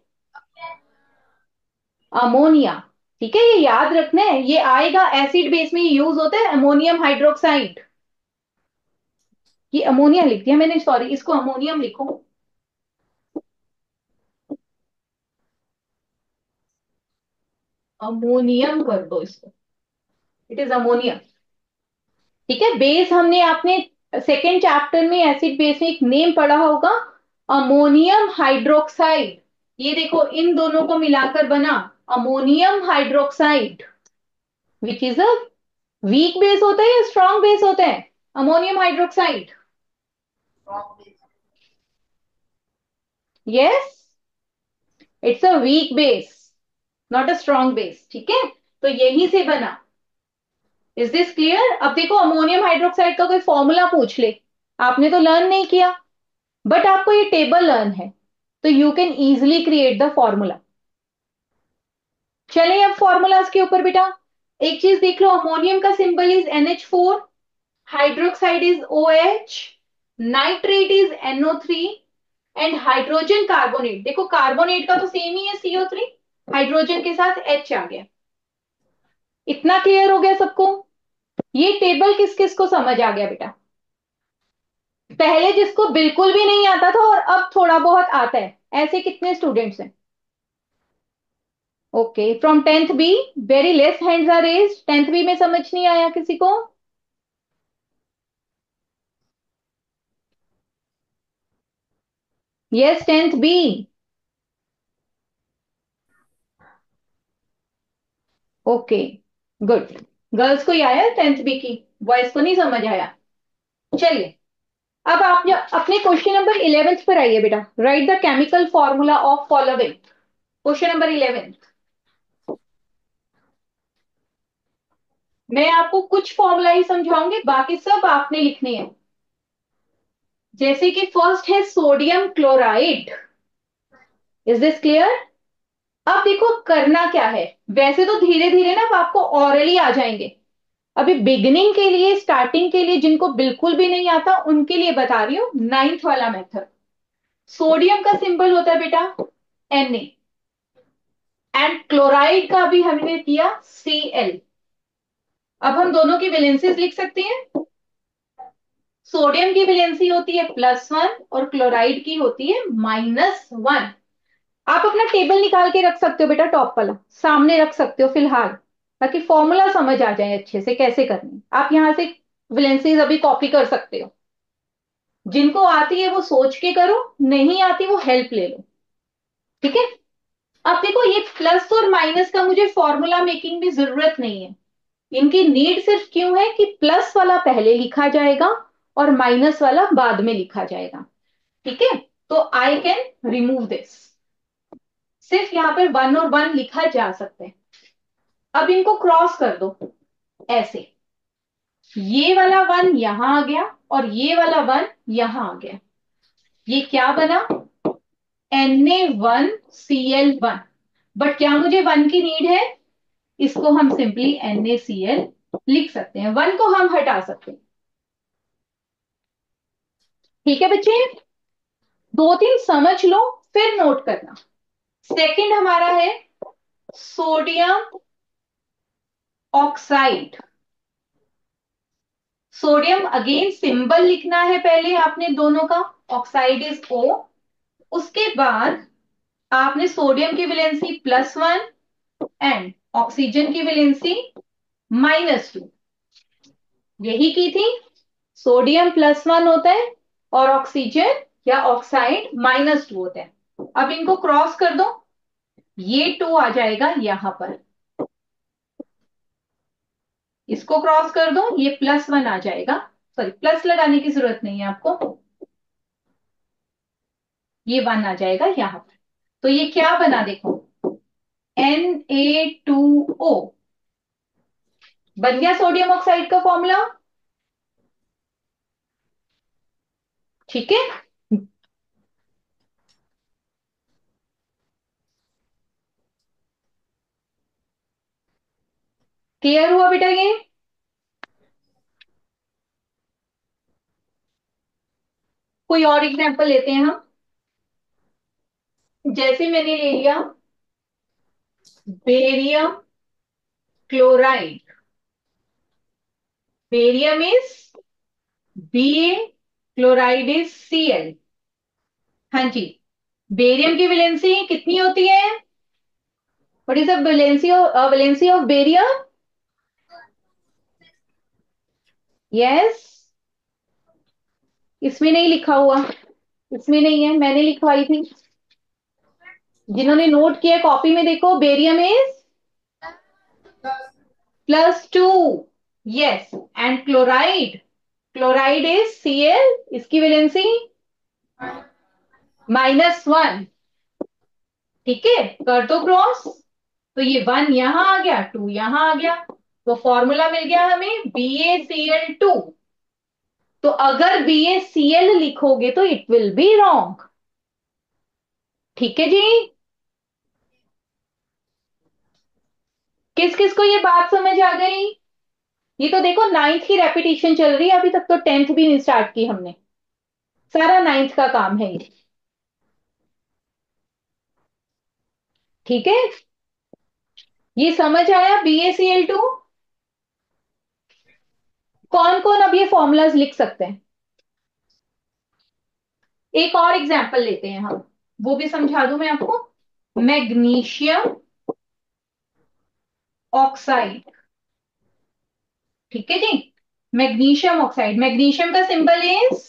अमोनिया। ठीक है, ये याद रखना है, ये आएगा एसिड बेस में यूज होता है, अमोनियम हाइड्रोक्साइड। ये अमोनिया लिख दिया मैंने, सॉरी, इसको अमोनियम लिखो। अमोनियम कर दो इसको, इट इज अमोनियम। ठीक है, बेस हमने आपने सेकेंड चैप्टर में एसिड बेस में एक नेम पढ़ा होगा, अमोनियम हाइड्रोक्साइड। ये देखो इन दोनों को मिलाकर बना ammonium hydroxide, which is a weak base होता है या स्ट्रॉन्ग बेस होता है ammonium hydroxide? Yes, it's a weak base, not a strong base. ठीक है, तो यहीं से बना। Is this clear? अब देखो अमोनियम हाइड्रोक्साइड का कोई फॉर्मूला पूछ ले, आपने तो लर्न नहीं किया, बट आपको ये टेबल लर्न है, तो you can easily create the formula. चले अब फॉर्मूलाज के ऊपर बेटा, एक चीज देख लो, अमोनियम का symbol is N H four, hydroxide is O H, nitrate is N O three, and hydrogen carbonate, देखो कार्बोनेट का तो सेम ही है सी ओ थ्री, हाइड्रोजन के साथ एच आ गया। इतना क्लियर हो गया सबको? ये टेबल किस किस को समझ आ गया बेटा? पहले जिसको बिल्कुल भी नहीं आता था और अब थोड़ा बहुत आता है, ऐसे कितने स्टूडेंट्स हैं? Okay, from tenth B, very less hands are raised. Tenth B में समझ नहीं आया किसी को? Yes, tenth B. Okay, good. Girls को ही आया टेंथ बी की, बॉयज को नहीं समझ आया। चलिए, अब आप जो अपने क्वेश्चन नंबर इलेवेंथ पर आइए बेटा, write the chemical formula of following. Question number eleventh, मैं आपको कुछ फॉर्मूला ही समझाऊंगी, बाकी सब आपने लिखने हैं। जैसे कि फर्स्ट है sodium chloride, is this clear? अब देखो करना क्या है, वैसे तो धीरे धीरे ना आपको ऑरली आ जाएंगे, अभी बिगिनिंग के लिए, स्टार्टिंग के लिए, जिनको बिल्कुल भी नहीं आता उनके लिए बता रही हूं नाइन्थ वाला मेथड। सोडियम का सिंबल होता है बेटा एन ए, एंड क्लोराइड का भी हमने किया सी एल। अब हम दोनों की वैलेंसीज लिख सकते हैं। सोडियम की वैलेंसी होती है प्लस वन और क्लोराइड की होती है माइनस वन। आप अपना टेबल निकाल के रख सकते हो बेटा, टॉप वाला सामने रख सकते हो फिलहाल, ताकि फॉर्मूला समझ आ जाए अच्छे से कैसे करनी। आप यहां से वैलेंसीज अभी कॉपी कर सकते हो। जिनको आती है वो सोच के करो, नहीं आती वो हेल्प ले लो। ठीक है। अब देखो ये प्लस और माइनस का मुझे फॉर्मूला मेकिंग भी जरूरत नहीं है। इनकी नीड सिर्फ क्यों है कि प्लस वाला पहले लिखा जाएगा और माइनस वाला बाद में लिखा जाएगा। ठीक है। तो आई कैन रिमूव दिस। सिर्फ यहां पर वन और वन लिखा जा सकता है। अब इनको क्रॉस कर दो ऐसे। ये वाला वन यहां आ गया और ये वाला वन यहां आ गया। ये क्या बना? N A one C L one. But क्या मुझे वन की नीड है? इसको हम simply N A C L लिख सकते हैं, वन को हम हटा सकते हैं। ठीक है बच्चे, दो तीन समझ लो फिर नोट करना। सेकंड हमारा है sodium oxide. Sodium again symbol लिखना है पहले आपने दोनों का। Oxide is O. उसके बाद आपने सोडियम की valency plus one and oxygen की वैलेंसी माइनस टू यही की थी। सोडियम प्लस वन होता है और ऑक्सीजन या ऑक्साइड माइनस टू होता है। अब इनको क्रॉस कर दो, ये टू आ जाएगा यहां पर। इसको क्रॉस कर दो, ये प्लस वन आ जाएगा। सॉरी, प्लस लगाने की जरूरत नहीं है आपको, ये वन आ जाएगा यहां पर। तो ये क्या बना देखो, एन ए टू ओ बन गया सोडियम ऑक्साइड का फॉर्मूला। ठीक है। क्लियर हुआ बेटा ये? कोई और एग्जांपल लेते हैं हम। जैसे मैंने ले लिया barium chloride. Barium is B A, chloride is C L. हाँ जी। बेरियम की वैलेंसी कितनी होती है? What is the valency of valency of barium? Yes. इसमें नहीं लिखा हुआ, इसमें नहीं है, मैंने लिखवाई थी। जिन्होंने नोट किया कॉपी में देखो, barium is plus two. Yes. And chloride, chloride is C L, इसकी वैलेंसी माइनस वन। ठीक है, कर दो क्रॉस। तो ये वन यहां आ गया, टू यहां आ गया, तो फॉर्मूला मिल गया हमें B A C L two. तो अगर बी ए सी एल लिखोगे तो इट विल बी रॉन्ग। ठीक है जी। किस किस को ये बात समझ आ गई? ये तो देखो नाइन्थ की रेपिटेशन चल रही है, अभी तक तो टेंथ भी नहीं स्टार्ट की हमने, सारा नाइन्थ का काम है ये। ठीक है, ये समझ आया B A C L two? कौन कौन अब ये फॉर्मूलाज लिख सकते हैं? एक और एग्जाम्पल लेते हैं हम, वो भी समझा दूं मैं आपको। Magnesium oxide. ठीक है जी, मैग्नीशियम ऑक्साइड। मैग्नीशियम का symbol is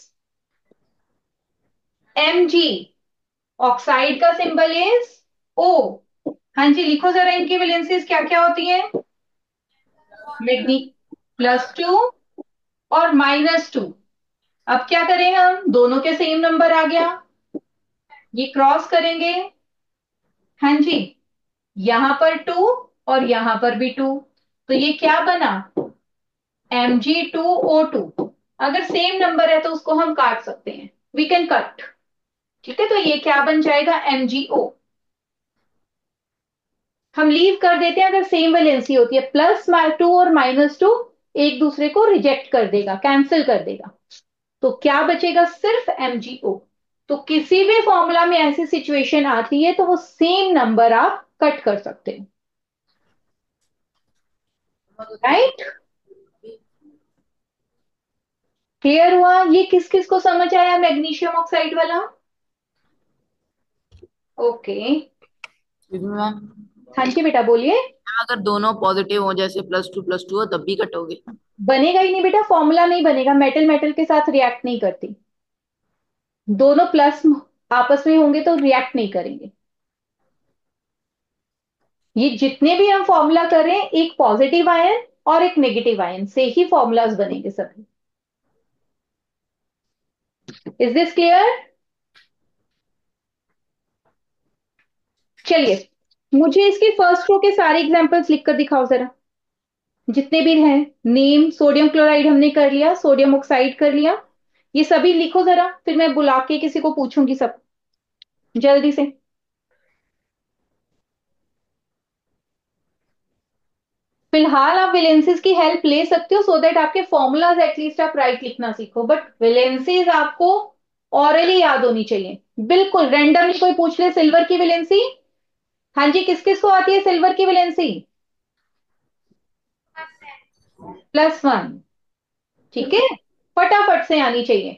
M G. Oxide का सिंबल इज ओ। हाँ जी, लिखो जरा इनकी वैलेंसीज क्या क्या होती है। मैग्नी प्लस टू और माइनस टू। अब क्या करें हम, दोनों के सेम नंबर आ गया, ये क्रॉस करेंगे। हाँ जी, यहां पर टू और यहां पर भी टू, तो ये क्या बना, M G two O two. अगर सेम नंबर है तो उसको हम काट सकते हैं, वी कैन कट। ठीक है, तो ये क्या बन जाएगा, एम जी ओ। हम लीव कर देते हैं अगर सेम वैलेंसी होती है। प्लस टू और माइनस टू एक दूसरे को रिजेक्ट कर देगा, कैंसिल कर देगा, तो क्या बचेगा, सिर्फ एम जी ओ। तो किसी भी फॉर्मूला में ऐसी सिचुएशन आती है तो वो सेम नंबर आप कट कर सकते हो। राइट, क्लियर हुआ? ये किस किस को समझ आया मैग्नीशियम ऑक्साइड वाला? ओके, मैम हाँ जी बेटा बोलिए। अगर दोनों पॉजिटिव हो, जैसे प्लस टू प्लस टू हो, तब भी कटोगे? बनेगा ही नहीं बेटा, फॉर्मूला नहीं बनेगा, मेटल मेटल के साथ रिएक्ट नहीं करती। दोनों प्लस आपस में होंगे तो रिएक्ट नहीं करेंगे। ये जितने भी हम फॉर्मूला कर रहे हैं, एक पॉजिटिव आयन और एक नेगेटिव आयन से ही फॉर्मूलाज बनेंगे सभी। Is this clear? चलिए, मुझे इसकी फर्स्ट रो के सारे एग्जांपल्स लिखकर दिखाओ जरा, जितने भी हैं। नेम, सोडियम क्लोराइड हमने कर लिया, सोडियम ऑक्साइड कर लिया, ये सभी लिखो जरा, फिर मैं बुला के किसी को पूछूंगी सब, जल्दी से। फिलहाल आप वेलेंसीज की हेल्प ले सकते हो, सो दैट आपके फॉर्मूलाज एटलीस्ट आप राइट लिखना सीखो, बट वेलेंसीज आपको ऑरली याद होनी चाहिए। बिल्कुल रैंडमली कोई पूछ ले सिल्वर की वैलेंसी, हाँ जी, किस किस को आती है सिल्वर की वैलेंसी? Plus one. ठीक है, फटाफट से आनी चाहिए।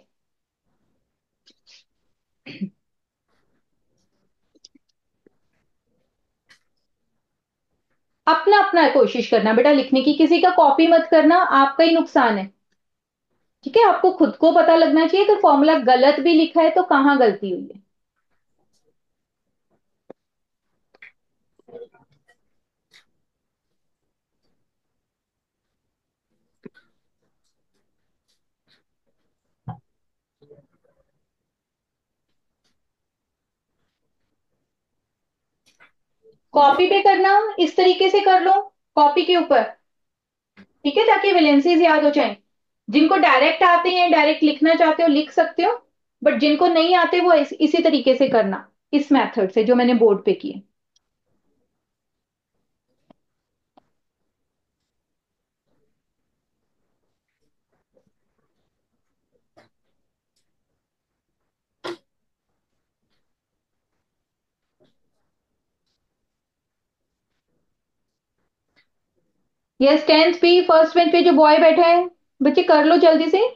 अपना अपना कोशिश करना बेटा लिखने की, किसी का कॉपी मत करना, आपका ही नुकसान है। ठीक है, आपको खुद को पता लगना चाहिए कि फॉर्मूला गलत भी लिखा है तो कहाँ गलती हुई है। कॉपी पे करना, इस तरीके से कर लो, कॉपी के ऊपर। ठीक है, ताकि वैलेंसीज याद हो जाए। जिनको डायरेक्ट आते हैं, डायरेक्ट लिखना चाहते हो लिख सकते हो, बट जिनको नहीं आते वो इस, इसी तरीके से करना, इस मेथड से जो मैंने बोर्ड पे किए। Yes, tenth P first bench पे जो बॉय बैठा है, बच्चे कर लो जल्दी से।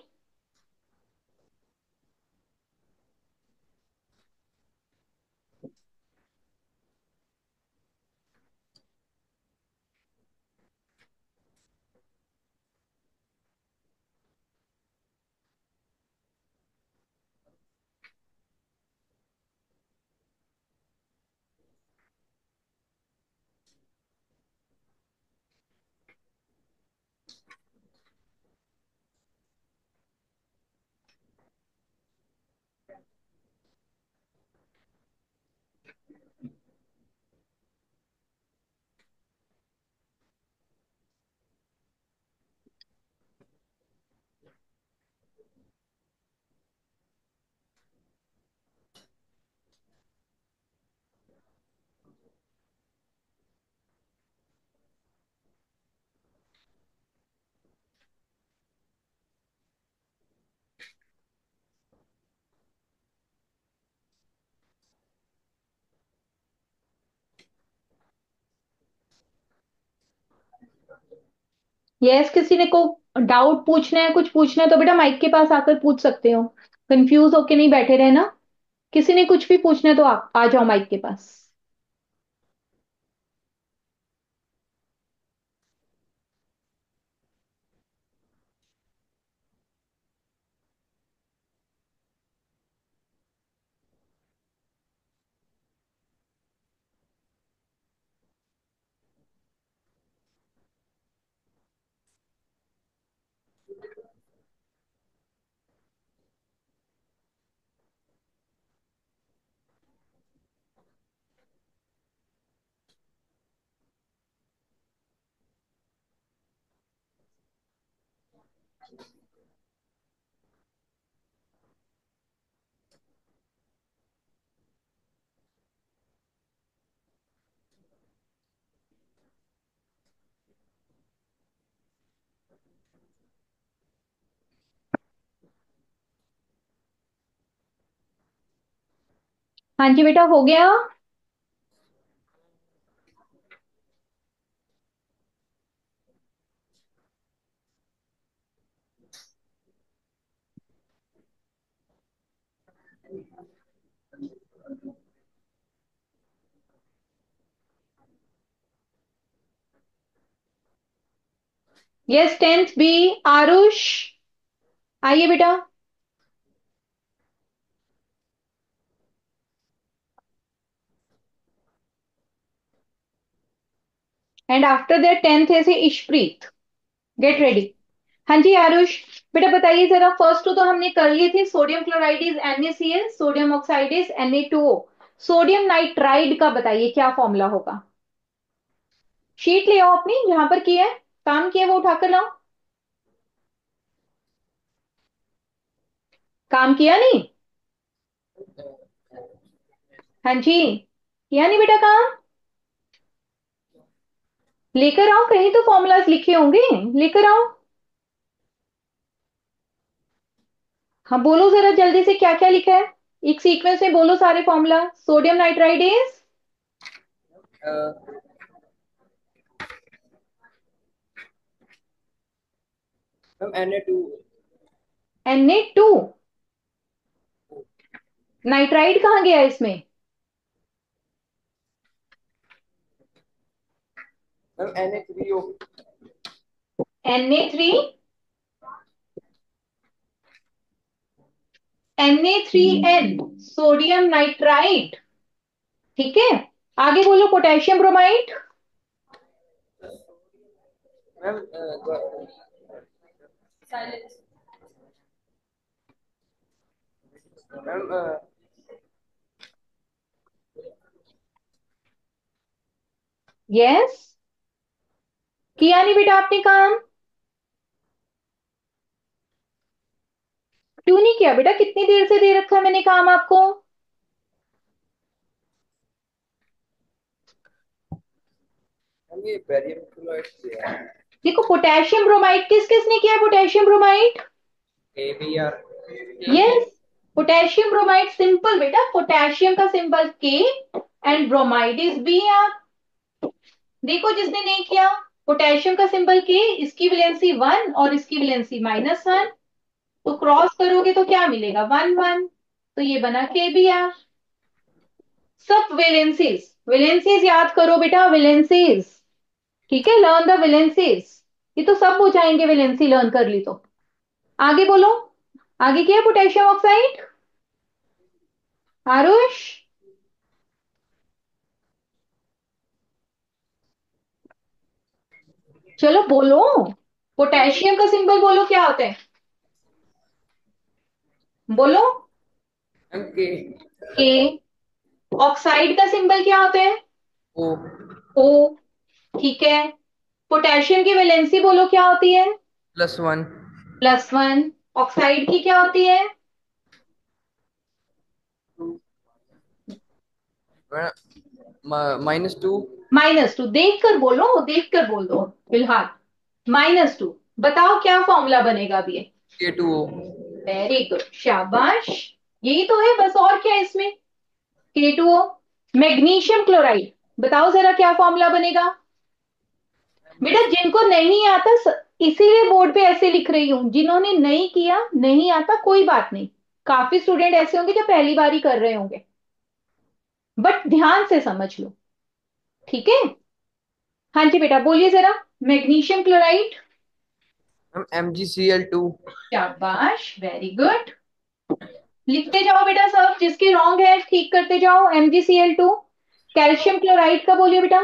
यस, किसी ने को डाउट पूछना है, कुछ पूछना है तो बेटा माइक के पास आकर पूछ सकते हो, कंफ्यूज होके नहीं बैठे रहना। किसी ने कुछ भी पूछना है तो आ, आ जाओ माइक के पास। हाँ जी बेटा, हो गया। Yes, tenth B. आरुष, आइए बेटा। एंड आफ्टर दैट टेंथ है से इशप्रीत। Get ready. हाँ जी आरुष, बेटा बताइए जरा। फर्स्ट टू तो हमने कर लिए थे। Sodium chloride is NaCl, sodium oxide is Na2O। Sodium nitride का बताइए क्या फॉर्मूला होगा। शीट ले आओ अपनी, जहां पर किया है काम किया वो उठाकर लाओ। काम किया नहीं? हाँ जी, किया नहीं बेटा काम? लेकर आओ, कहीं तो फॉर्मूलाज लिखे होंगे, लेकर आओ। हाँ बोलो जरा जल्दी से, क्या क्या लिखा है एक सीक्वेंस में, बोलो सारे formula. Sodium nitride is ma'am N A two. Na two. Nitride कहाँ गया इसमें? Ma'am N A three O. Na three. Na three N, sodium nitride. ठीक है, आगे बोलो। Potassium bromide. Ma'am ma'am yes, किया नहीं बेटा आपने काम? क्यों नहीं किया बेटा? कितनी देर से दे रखा है मैंने काम आपको? मैम ये बैरियम क्लोराइड दिया है। देखो, पोटेशियम ब्रोमाइड किस किस ने किया है? Potassium bromide. A B R. Yes, potassium bromide simple बेटा। पोटेशियम का symbol K and bromide is Br। देखो जिसने नहीं किया, पोटेशियम का सिंबल के, इसकी वैलेंसी वन और इसकी वैलेंसी माइनस वन, तो क्रॉस करोगे तो क्या मिलेगा? वन वन, तो ये बना के Br। सब वैलेंसीज, वैलेंसीज याद करो बेटा, वैलेंसीज। ठीक है, लर्न द वैलेंसीज। ये तो सब हो जाएंगे, वैलेंसी लर्न कर ली तो। आगे बोलो, आगे क्या है? Potassium oxide. आरुष, चलो बोलो। पोटेशियम का सिंबल बोलो, क्या होता है? बोलो। मैम के के। ऑक्साइड का सिंबल क्या होता है? ओ। ओ। ठीक है, पोटेशियम की वैलेंसी बोलो क्या होती है? Plus one. Plus one. Oxide की क्या होती है? Minus two. Minus two. देख कर बोलो, देख कर बोल दो फिलहाल। Minus two. बताओ क्या फॉर्मूला बनेगा अब ये? के टू ओ। वेरी गुड, शाबाश। यही तो है बस, और क्या है इसमें? के टू ओ। मैग्नीशियम क्लोराइड, बताओ जरा क्या फॉर्मूला बनेगा? बेटा जिनको नहीं आता स- इसीलिए बोर्ड पे ऐसे लिख रही हूं। जिन्होंने नहीं किया, नहीं आता, कोई बात नहीं। काफी स्टूडेंट ऐसे होंगे जो पहली बार ही कर रहे होंगे, बट ध्यान से समझ लो। ठीक है, हाँ जी बेटा बोलिए जरा। Magnesium chloride. Ma'am M G C L two. शाबाश, वेरी गुड। लिखते जाओ बेटा सब, जिसके रॉन्ग है ठीक करते जाओ। M G C L two. Calcium chloride का बोलिए बेटा।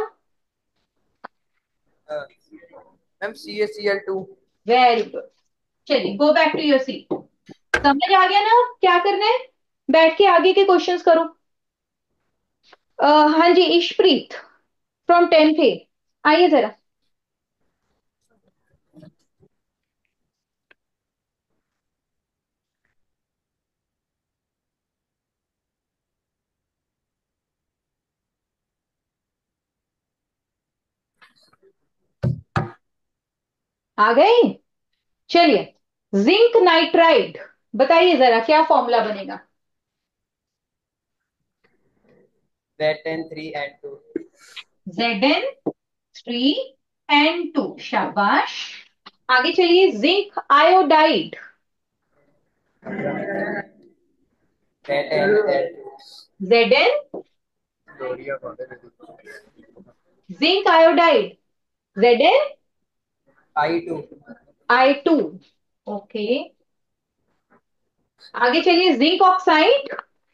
Ma'am C A C L two. Very good. चलिए, go back to your seat. समझ आ गया ना क्या करना है? बैठ के आगे के क्वेश्चंस करो। अ, हाँ जी, इशप्रीत फ्रॉम टेंथ ए, आइए जरा। आ गए? चलिए, जिंक नाइट्राइड, बताइए जरा क्या फॉर्मूला बनेगा? That ten three and two. Zn three N two. शाबाश। आगे चलिए, zinc iodide. That N L two. Zn। Zinc iodide. Zn। I two. I two. Okay, आगे चलिए, जिंक ऑक्साइड।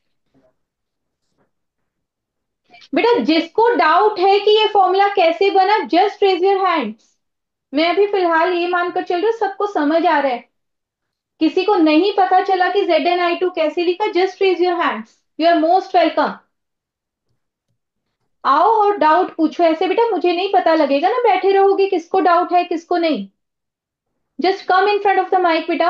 बेटा जिसको डाउट है कि ये फॉर्मूला कैसे बना, जस्ट रेज योर हैंड्स। मैं अभी फिलहाल ये मानकर चल रही हूँ सबको समझ आ रहा है। किसी को नहीं पता चला कि जेड एन आई टू कैसे लिखा, just raise your hands, you are most welcome. आओ और डाउट पूछो, ऐसे बेटा मुझे नहीं पता लगेगा ना, बैठे रहोगे किसको डाउट है किसको नहीं। Just come in front of the mic बेटा।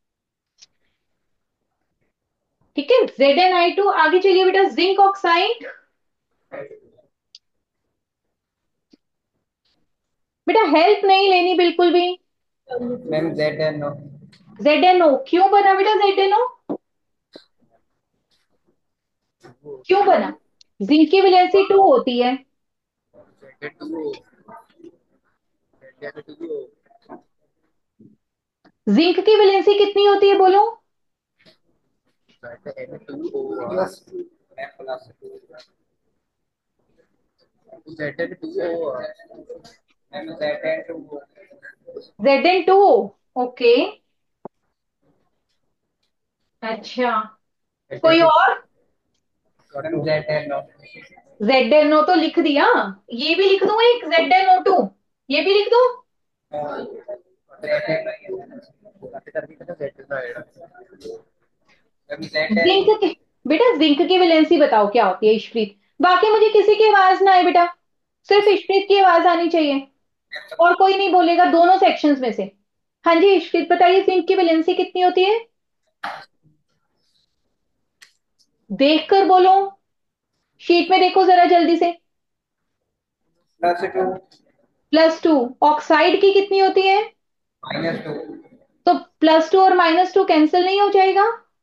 ठीक है, जेड एन आई टू। आगे चलिए बेटा, जिंक ऑक्साइड। बेटा हेल्प नहीं लेनी बिल्कुल भी। Ma'am Z N O. Z N O क्यों बना बेटा, जेड एन ओ क्यों बना? जिंक की वैलेंसी टू होती है। जिंक की वैलेंसी कितनी होती है बोलो? Z N to. ओके, अच्छा, कोई और? Z N O. Z N O तो लिख दिया, ये भी लिख दूं एक जेड एन ओ टू, ये भी लिख दूं? जिंक की, बेटा जिंक की वैलेंसी बताओ क्या होती है इशप्रीत? बाकी मुझे किसी की आवाज ना आए बेटा, सिर्फ इशप्रीत की आवाज आनी चाहिए, और कोई नहीं बोलेगा दोनों सेक्शंस में से। हाँ जी इशप्रीत बताइए, जिंक की वैलेंसी कितनी होती है? देख कर बोलो, शीट में देखो जरा जल्दी से। Plus two. Plus two. Oxide की कितनी होती है? Minus two. तो प्लस टू और माइनस टू कैंसिल नहीं हो जाएगा,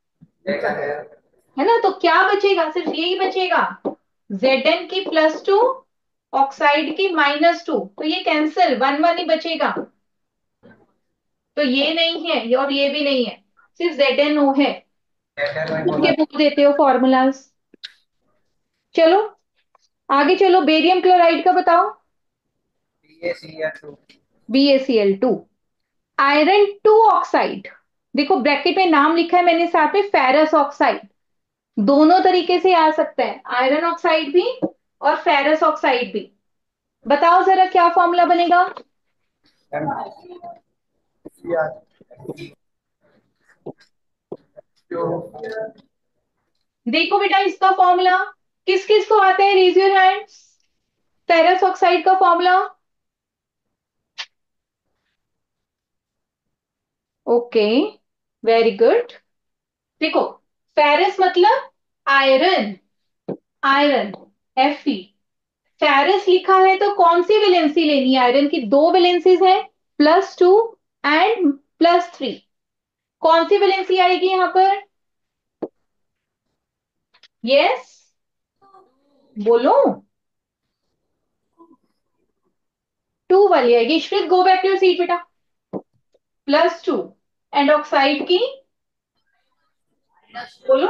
है ना? तो क्या बचेगा, सिर्फ यही बचेगा, जेड एन की प्लस टू, ऑक्साइड की माइनस टू, तो ये कैंसिल, वन वन ही बचेगा। तो ये नहीं है और ये भी नहीं है, सिर्फ जेड एन ओ है। खुद के बोल देते हो फॉर्मूलाज। चलो आगे चलो, बेरियम क्लोराइड का बताओ। B A C L two. B A C L two. Iron two oxide, देखो ब्रैकेट में नाम लिखा है मैंने साथ में, फेरस ऑक्साइड। दोनों तरीके से आ सकता है, आयरन ऑक्साइड भी और फेरस ऑक्साइड भी। बताओ जरा क्या फॉर्मूला बनेगा? देखो बेटा इसका फॉर्मूला किस किस को आता है, raise your hands. Ferrous oxide का फॉर्मूला, ओके वेरी गुड। देखो फेरस मतलब iron, iron F E. Ferrous लिखा है तो कौन सी वैलेंसी लेनी है? आयरन की दो वैलेंसीज है, plus two and plus three. कौन सी वैलेंसी आएगी यहां पर? यस बोलो, टू वाली आएगी। Shrit go back to your seat बेटा। प्लस टू एंड ऑक्साइड की बोलो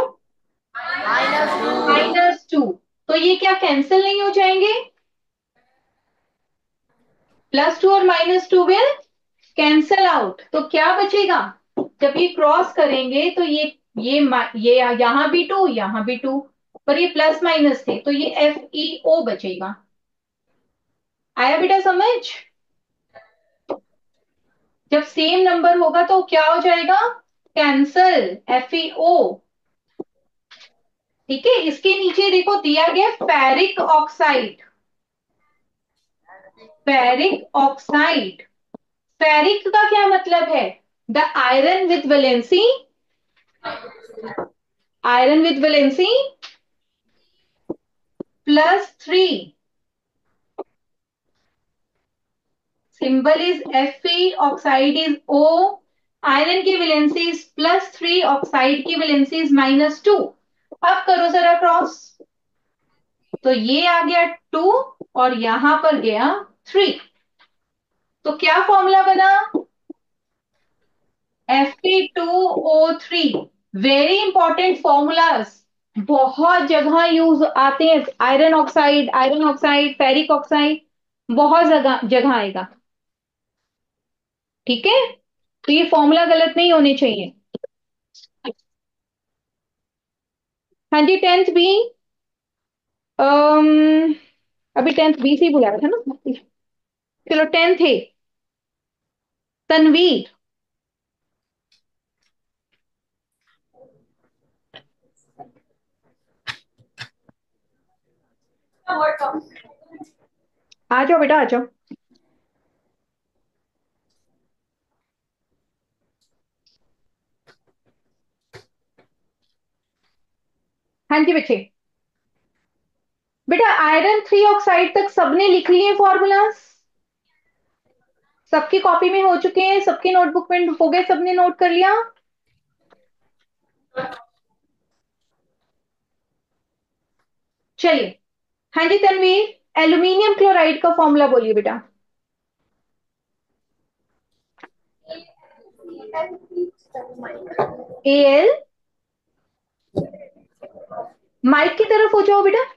माइनस टू। तो ये क्या कैंसिल नहीं हो जाएंगे? प्लस टू और minus two will cancel out, तो क्या बचेगा? जब ये क्रॉस करेंगे तो ये ये मा- ये यहां भी टू यहां भी टू, पर ये प्लस माइनस थे तो ये एफ ई ओ बचेगा। आया बेटा समझ? जब सेम नंबर होगा तो क्या हो जाएगा? Cancel, F E O. ठीक है, इसके नीचे देखो दिया गया ferric oxide. Ferric oxide, ferric का क्या मतलब है? The iron with valency, iron with valency plus three, symbol is F E, oxide is O, iron की valency is plus three, oxide की वैलेंसी इज माइनस टू। अब करो जरा cross, तो ये आ गया टू और यहां पर गया थ्री, तो क्या फॉर्मूला बना? F E two O three. Very important formulas, बहुत जगह यूज आते हैं। Iron oxide, iron oxide, ferric oxide, बहुत जगह जगह आएगा। ठीक है, तो ये फॉर्मूला गलत नहीं होने चाहिए। हाँ जी, टेंथ बी। अम्म अभी टेंथ बी से ही बुलाया था ना। चलो टेंथ है तनवीर। आ जाओ बेटा, आ जाओ। हाँ जी बच्चे, बेटा आयरन थ्री ऑक्साइड तक सबने लिख लिए फॉर्मूलाज? सबकी कॉपी में हो चुके हैं, सबकी नोटबुक में हो गए, सबने नोट कर लिया? चलिए, हाँ जी तनवीर, एल्यूमिनियम क्लोराइड का फॉर्मूला बोलिए बेटा। ए एल, माइक की तरफ हो जाओ बेटा।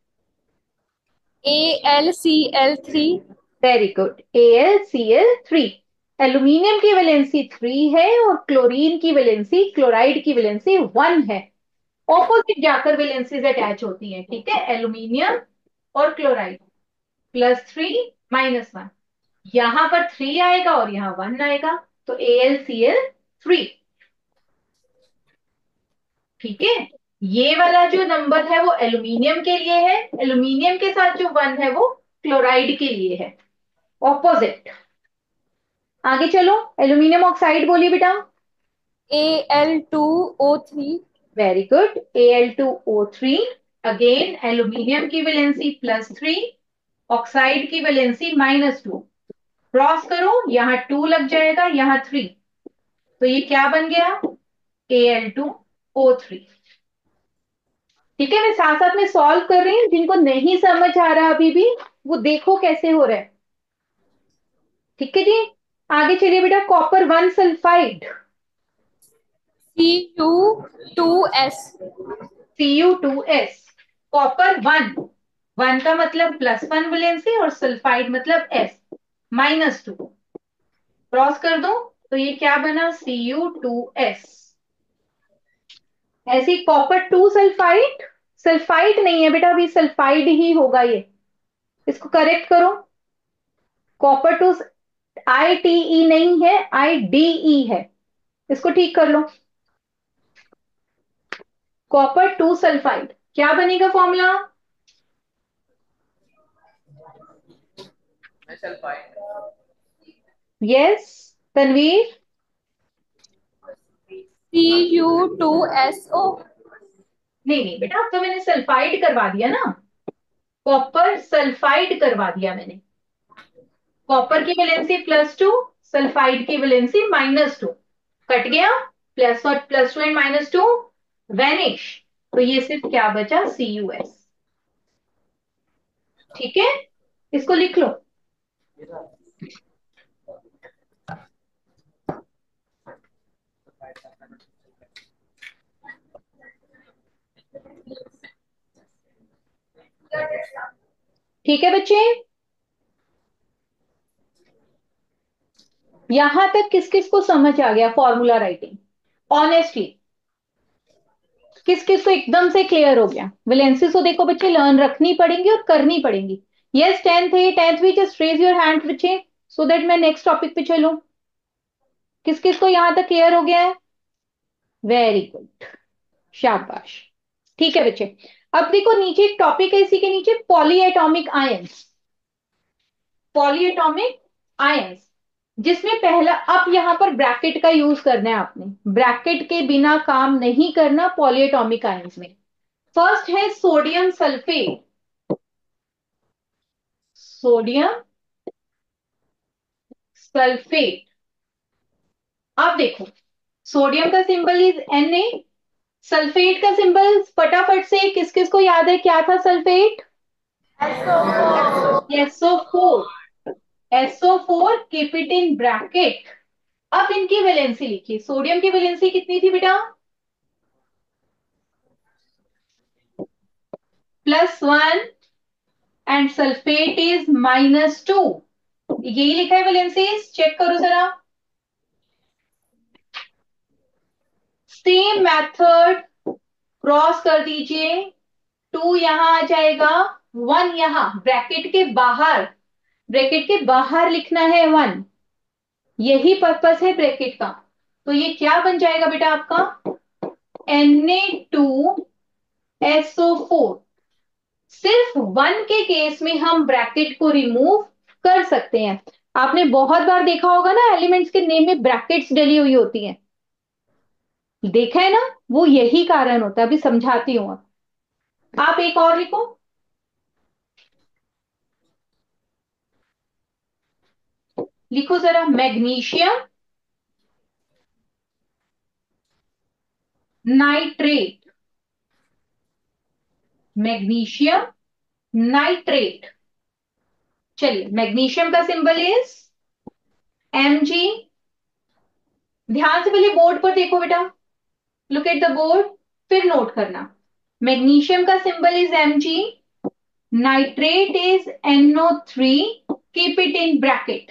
A L C L three. Very good, A L C L three. Aluminium की वैलेंसी थ्री है और क्लोरीन की वैलेंसी, क्लोराइड की वैलेंसी वन है। ऑपोजिट जाकर वैलेंसीज अटैच होती हैं, ठीक है, एल्यूमिनियम और chloride, plus three minus one. यहां पर थ्री आएगा और यहां वन आएगा, तो A L C L three. ठीक है, ये वाला जो नंबर है वो एल्यूमिनियम के लिए है, एल्यूमिनियम के साथ जो वन है वो क्लोराइड के लिए है, ऑपोजिट। आगे चलो, एल्यूमिनियम ऑक्साइड बोलिए बेटा। A L two O three. Very good, A L two O three. Again aluminium की वैलेंसी प्लस थ्री, ऑक्साइड की वैलेंसी माइनस टू। क्रॉस करो, यहाँ टू लग जाएगा, यहाँ थ्री, तो ये क्या बन गया? A L two O three. ठीक है, मैं साथ साथ में सॉल्व कर रही हूँ, जिनको नहीं समझ आ रहा अभी भी वो देखो कैसे हो रहा है। ठीक है जी, आगे चलिए बेटा, copper one sulphide. C U two S। C U two S. Copper one, one का मतलब प्लस वन वैलेंसी और सल्फाइड मतलब एस, माइनस टू। क्रॉस कर दो, तो ये क्या बना? C U two S. ऐसी कॉपर टू सल्फाइड, सल्फाइड नहीं है बेटा, अभी सल्फाइड ही होगा ये। इसको करेक्ट करो, copper two, I T E नहीं है, आई डी ई है, इसको ठीक कर लो। कॉपर टू सल्फाइड क्या बनेगा फॉर्मूला? मैं sulphide. Yes Tanveer. C U two S O। नहीं नहीं बेटा, अब तो मैंने सल्फाइड करवा दिया ना, कॉपर सल्फाइड करवा दिया मैंने। कॉपर की वैलेंसी प्लस टू, सल्फाइड की वैलेंसी माइनस टू। कट गया, प्लस और plus two and minus two vanish, तो ये सिर्फ क्या बचा? C U S. ठीक है, इसको लिख लो। ठीक है बच्चे, यहां तक किस किस को समझ आ गया फॉर्मूला राइटिंग? ऑनेस्टली किस किस को एकदम से क्लियर हो गया? वैलेंसी तो देखो बच्चे लर्न रखनी पड़ेंगी और करनी पड़ेंगी। यस टेंथ है, टेंथ भी जस्ट रेज योर हैंड बच्चे, सो दैट मैं नेक्स्ट टॉपिक पे चलूं। किस किस को यहां तक क्लियर हो गया है? वेरी गुड, शाबाश। ठीक है बच्चे, अब देखो नीचे एक टॉपिक है, इसी के नीचे पॉलीएटॉमिक आयंस। पॉलीएटॉमिक आयंस, जिसमें पहला, अब यहां पर ब्रैकेट का यूज करना है आपने, ब्रैकेट के बिना काम नहीं करना पॉलीएटॉमिक आयंस में। फर्स्ट है सोडियम सल्फेट। Sodium sulphate. अब देखो, सोडियम का symbol is N A, sulphate का सिंबल फटाफट से किस किस को याद है, क्या था sulphate? S O four. S O four, keep it in bracket. अब इनकी वैलेंसी लिखिए, सोडियम की वैलेंसी कितनी थी बेटा? Plus one, and sulphate is minus two. यही लिखा है वैलेंसीज, चेक करो जरा। सेम मेथड, क्रॉस कर दीजिए, टू यहां आ जाएगा, वन यहां ब्रैकेट के बाहर, ब्रैकेट के बाहर लिखना है वन, यही पर्पस है ब्रैकेट का। तो ये क्या बन जाएगा बेटा आपका, N A two S O four. सिर्फ वन के केस में हम ब्रैकेट को रिमूव कर सकते हैं। आपने बहुत बार देखा होगा ना, एलिमेंट्स के नेम में ब्रैकेट्स डली हुई होती हैं, देखा है ना, वो यही कारण होता है। अभी समझाती हूं। अब आप एक और लिखो, लिखो जरा, मैग्नीशियम नाइट्रेट, मैग्नीशियम नाइट्रेट। चलिए, मैग्नीशियम का सिंबल इज एम जी। ध्यान से पहले बोर्ड पर देखो बेटा, लुक एट द बोर्ड, फिर नोट करना। मैग्नीशियम का symbol is M G, nitrate is N O three, keep it in bracket.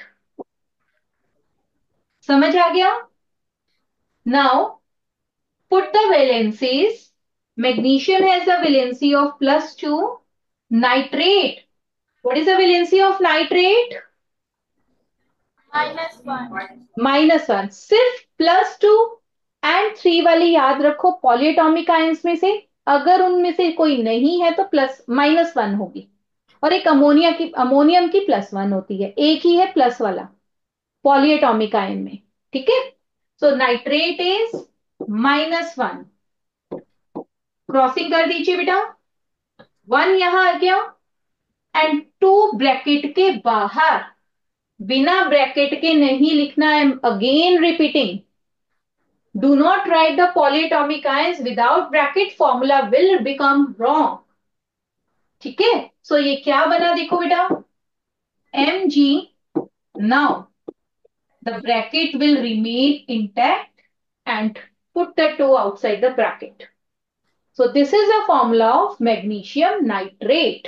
समझ आ गया? Now put the valencies. Magnesium has a valency of plus two. Nitrate, what is the valency of nitrate? minus one. Minus one. सिर्फ plus two and three वाली याद रखो polyatomic ions में से, अगर उनमें से कोई नहीं है तो प्लस माइनस वन होगी, और एक अमोनिया की, अमोनियम की प्लस वन होती है, एक ही है प्लस वाला पॉलीएटॉमिक आयन में। ठीक है, so nitrate is minus one. Crossing कर दीजिए बेटा, वन यहां आ गया एंड टू ब्रैकेट के बाहर, बिना ब्रैकेट के नहीं लिखना है। Again repeating, do not write the polyatomic ions without bracket, formula will become wrong. ठीक है, सो ये क्या बना देखो बेटा, M G. Now the bracket will remain intact and put the two outside the bracket. So this is a formula of magnesium nitrate.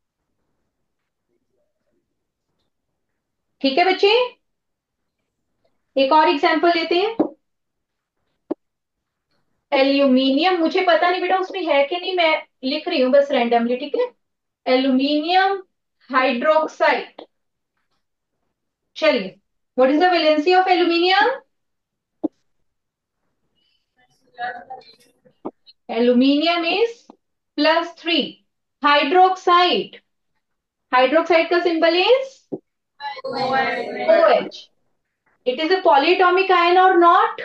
ठीक है बच्चे, एक और एग्जांपल लेते हैं। एल्यूमिनियम, मुझे पता नहीं बेटा उसमें है कि नहीं, मैं लिख रही हूं बस रैंडमली। ठीक है, एल्यूमिनियम हाइड्रोक्साइड। चलिए, what is the valency of aluminium? Aluminium is plus three. Hydroxide, hydroxide का symbol is O H. It is a polyatomic ion और नॉट?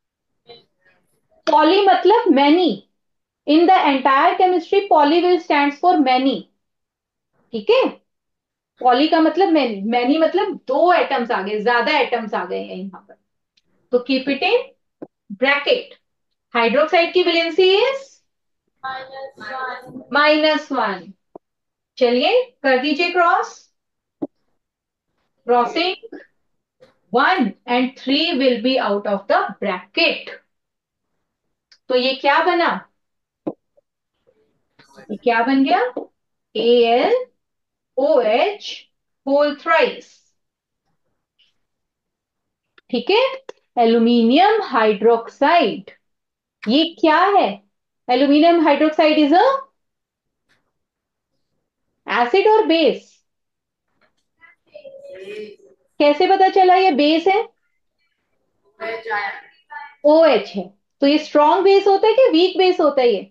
पॉली मतलब many, in the entire chemistry poly will stands for many. ठीक है, poly का मतलब many, many मतलब दो atoms आ गए, ज्यादा एटम्स आ गए हैं यहां पर, तो keep it in bracket. Hydroxide की valency is Minus one. Minus one. चलिए कर दीजिए cross, crossing, one and three will be out of the bracket. तो ये क्या बना, ये क्या बन गया, A L O H whole thrice. ठीक है, एल्यूमिनियम हाइड्रोक्साइड, ये क्या है? Aluminium hydroxide is a acid और बेस? कैसे पता चला ये बेस है? ओ एच है, तो ये स्ट्रॉन्ग बेस होता है कि वीक बेस होता है? ये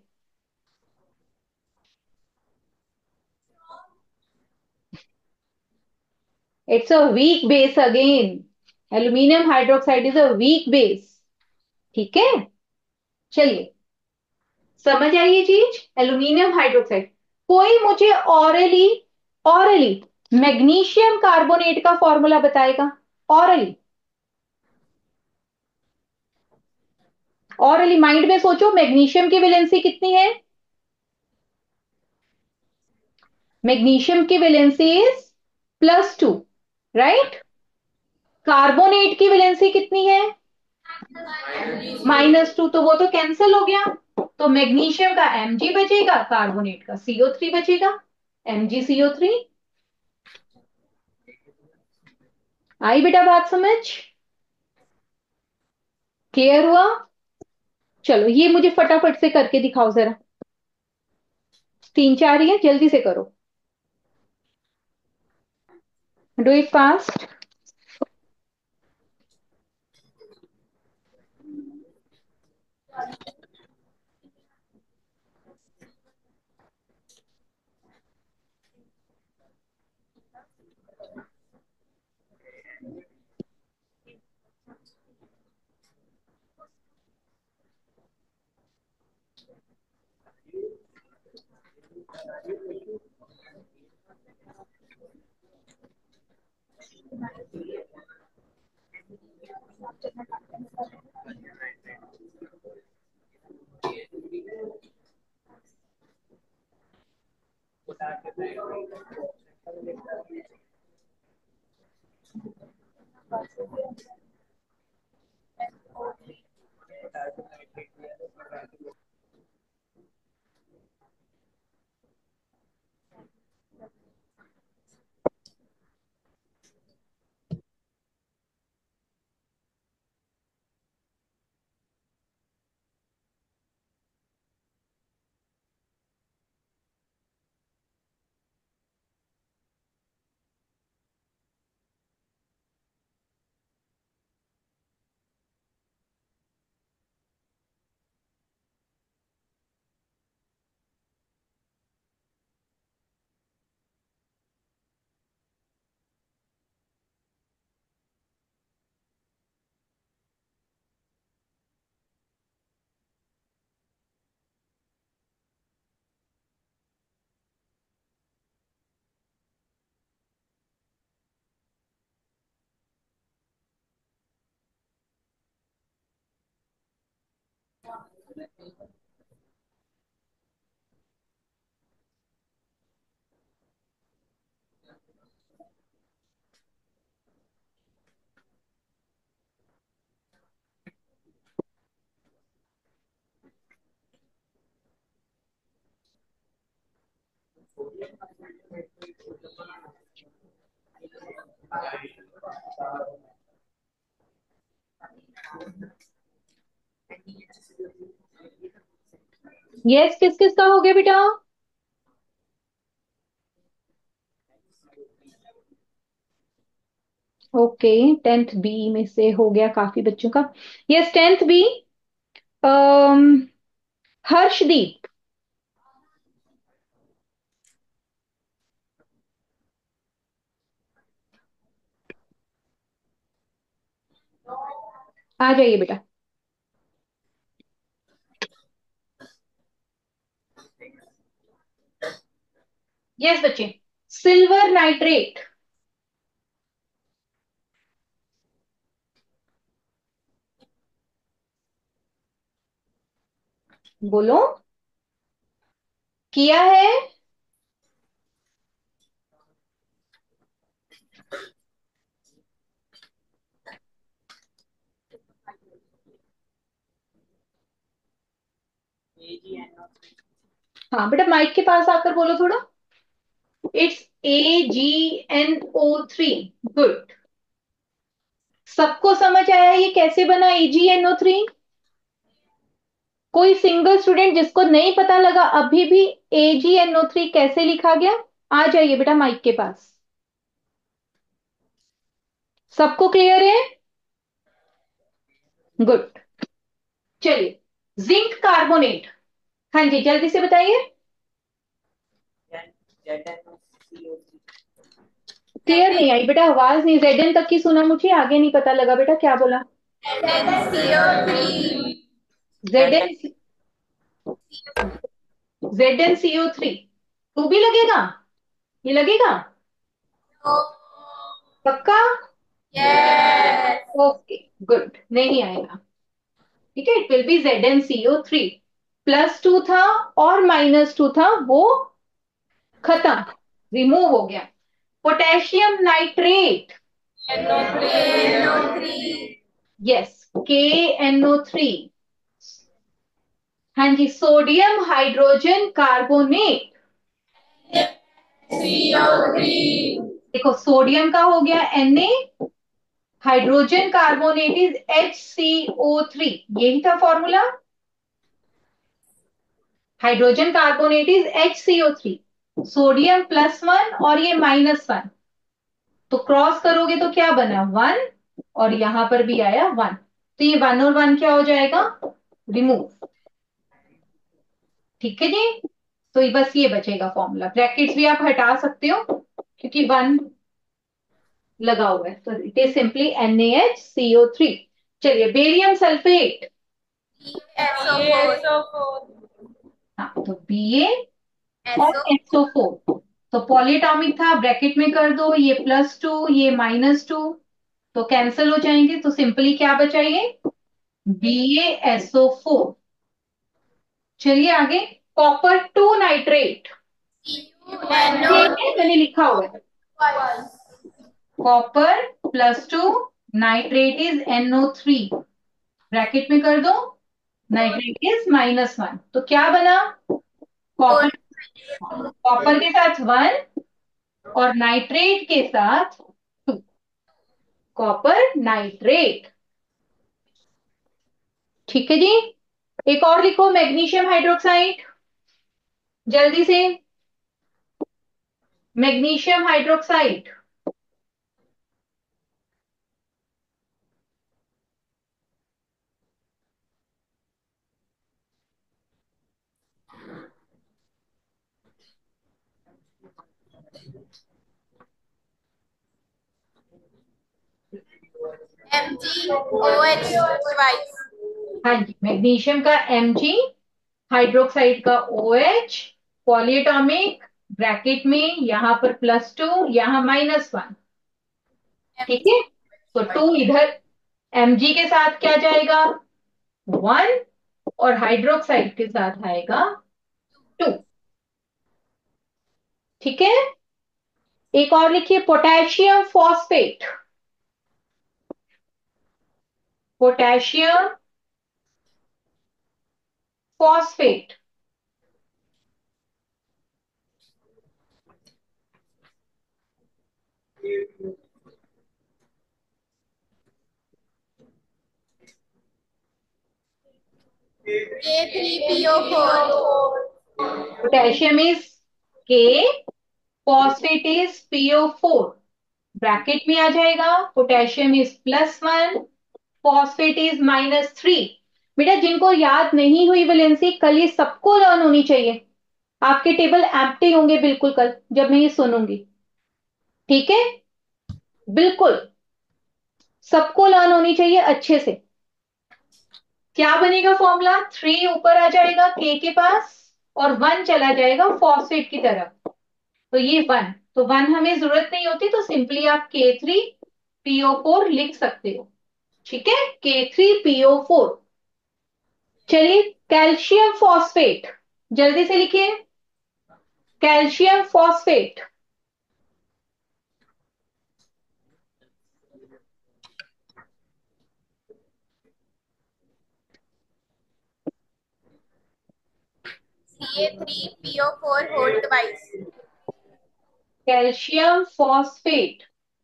it's a weak base again, aluminium hydroxide is a weak base. ठीक है, चलिए समझ आई ये चीज, एल्यूमिनियम हाइड्रोक्साइड। कोई मुझे ऑरली, ऑरली मैग्नीशियम कार्बोनेट का फॉर्मूला बताएगा? ऑरली, ऑरली माइंड में सोचो, मैग्नीशियम की वैलेंसी कितनी है? मैग्नीशियम की valency is plus two, right? Carbonate की वैलेंसी कितनी है? माइनस टू, तो वो तो कैंसिल हो गया, तो मैग्नीशियम का एम जी बचेगा, कार्बोनेट का सी ओ थ्री बचेगा, M G C O three. आई बेटा बात समझ? क्लियर हुआ? चलो ये मुझे फटाफट से करके दिखाओ जरा, तीन चार ही है, जल्दी से करो, डू इट फास्ट। यस, किस किस का हो गया बेटा? ओके, टेंथ बी में से हो गया काफी बच्चों का। Yes, tenth B, Harshdeep. आ जाइए बेटा। यस बच्चे, सिल्वर नाइट्रेट। बोलो, किया है? हाँ बेटा, माइक के पास आकर बोलो थोड़ा। It's A G N O three. Good. सबको समझ आया ये कैसे बना A G N O three? कोई सिंगल स्टूडेंट जिसको नहीं पता लगा अभी भी ए जी एन ओ थ्री कैसे लिखा गया? आ जाइए बेटा माइक के पास। सबको क्लियर है? गुड। चलिए, जिंक कार्बोनेट। हाँ जी, जल्दी से बताइए। क्लियर नहीं आई बेटा, आवाज नहीं, जेड एन तक की सुना मुझे, आगे नहीं पता लगा बेटा, क्या बोला? Z N, Z N C O three. Two भी लगेगा? ये लगेगा पक्का? ओके, गुड, नहीं आएगा। ठीक है, it will be Z N C O three. Plus two था और माइनस टू था, वो खत्म, रिमूव हो गया। Potassium nitrate. Yes, K N O three. हाँ जी, सोडियम हाइड्रोजन कार्बोनेट। देखो, सोडियम का हो गया Na, hydrogen carbonate is H C O three, यही था formula. Hydrogen carbonate is H C O three, sodium plus one और ये माइनस वन, तो क्रॉस करोगे तो क्या बना वन, और यहां पर भी आया वन, तो ये वन और वन क्या हो जाएगा, रिमूव। ठीक है जी, तो ये बस ये बचेगा फॉर्मूला, ब्रैकेट्स भी आप हटा सकते हो क्योंकि वन लगा हुआ है, तो it is simply N A H C O three. चलिए बेरियम सल्फेट, हाँ तो बी ए और एस ओ फोर, तो पॉलीएटॉमिक था, ब्रैकेट में कर दो, ये प्लस टू ये माइनस टू, तो कैंसिल हो जाएंगे, तो सिंपली क्या बचा ये B A S O four. चलिए आगे, कॉपर टू नाइट्रेट, मैंने लिखा हुआ है copper plus two nitrate is N O three, bracket में कर दो, नाइट्रेट इज माइनस वन, तो क्या बना कॉपर, कॉपर के साथ वन और नाइट्रेट के साथ टू, कॉपर नाइट्रेट। ठीक है जी, एक और लिखो मैग्नीशियम हाइड्रोक्साइड, जल्दी से, magnesium hydroxide, M G O H twice. हाँ जी, मैग्नीशियम का एम जी, हाइड्रोक्साइड का ओ एच, पॉलीएटॉमिक, ब्रैकेट में यहां पर प्लस टू यहां माइनस वन। ठीक है, तो टू इधर एमजी के साथ क्या जाएगा वन, और हाइड्रोक्साइड के साथ आएगा टू। ठीक है, एक और लिखिए potassium phosphate, potassium phosphate, K three P O four. Potassium is K, phosphate is P O four, bracket में आ जाएगा, potassium is plus one, phosphate is minus three. बेटा जिनको याद नहीं हुई वैलेंसी, कल ये सबको लर्न होनी चाहिए, आपके टेबल एम्प्टी होंगे बिल्कुल कल जब मैं ये सुनूंगी। ठीक है, बिल्कुल सबको लर्न होनी चाहिए अच्छे से। क्या बनेगा फॉर्मूला, थ्री ऊपर आ जाएगा के के पास और वन चला जाएगा फॉस्फेट की तरफ, तो ये वन, तो वन हमें जरूरत नहीं होती, तो सिंपली आप के थ्री पी ओ फोर लिख सकते हो। ठीक है, K three P O four. चलिए कैल्शियम फॉस्फेट, जल्दी से लिखिए, calcium phosphate, C A three P O four whole twice. Calcium phosphate,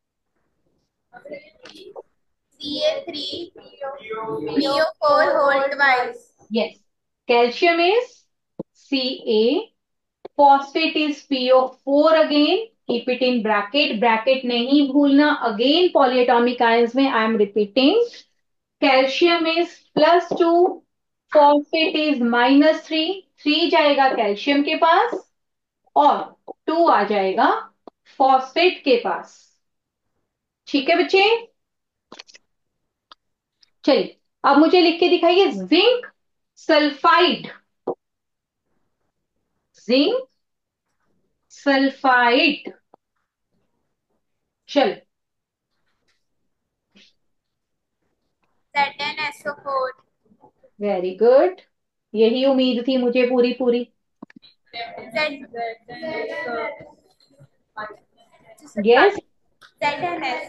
C A three P O four whole twice. yes, calcium is C A, phosphate is P O four again, keep it in bracket, bracket नहीं भूलना, again polyatomic ions में I am repeating, calcium is plus two, phosphate is minus three, three जाएगा calcium के पास और two आ जाएगा phosphate के पास। ठीक है बच्चे, चलिए अब मुझे लिख के दिखाइए जिंक सल्फाइड, जिंक सल्फाइड, चल Z N S O four. Very good, यही उम्मीद थी मुझे पूरी पूरी। Yes, Z N S.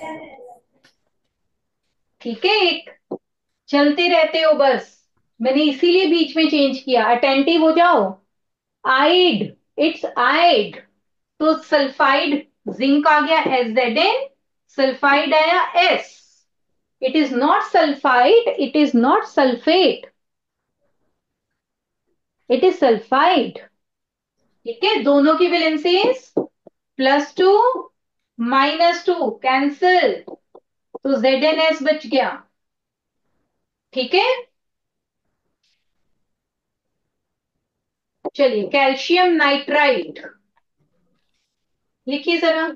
ठीक है, एक चलते रहते हो बस, मैंने इसीलिए बीच में चेंज किया, अटेंटिव हो जाओ। आइड, इट्स आइड, तो सल्फाइड जिंक आ गया एस जेड एन, सल्फाइड आया S, it is not sulphide, it is not sulphate. It is sulphide. ठीक है, दोनों की valencies plus two minus two cancel, तो जेड एन एस बच गया। ठीक है, चलिए कैल्शियम नाइट्राइड लिखिए जरा।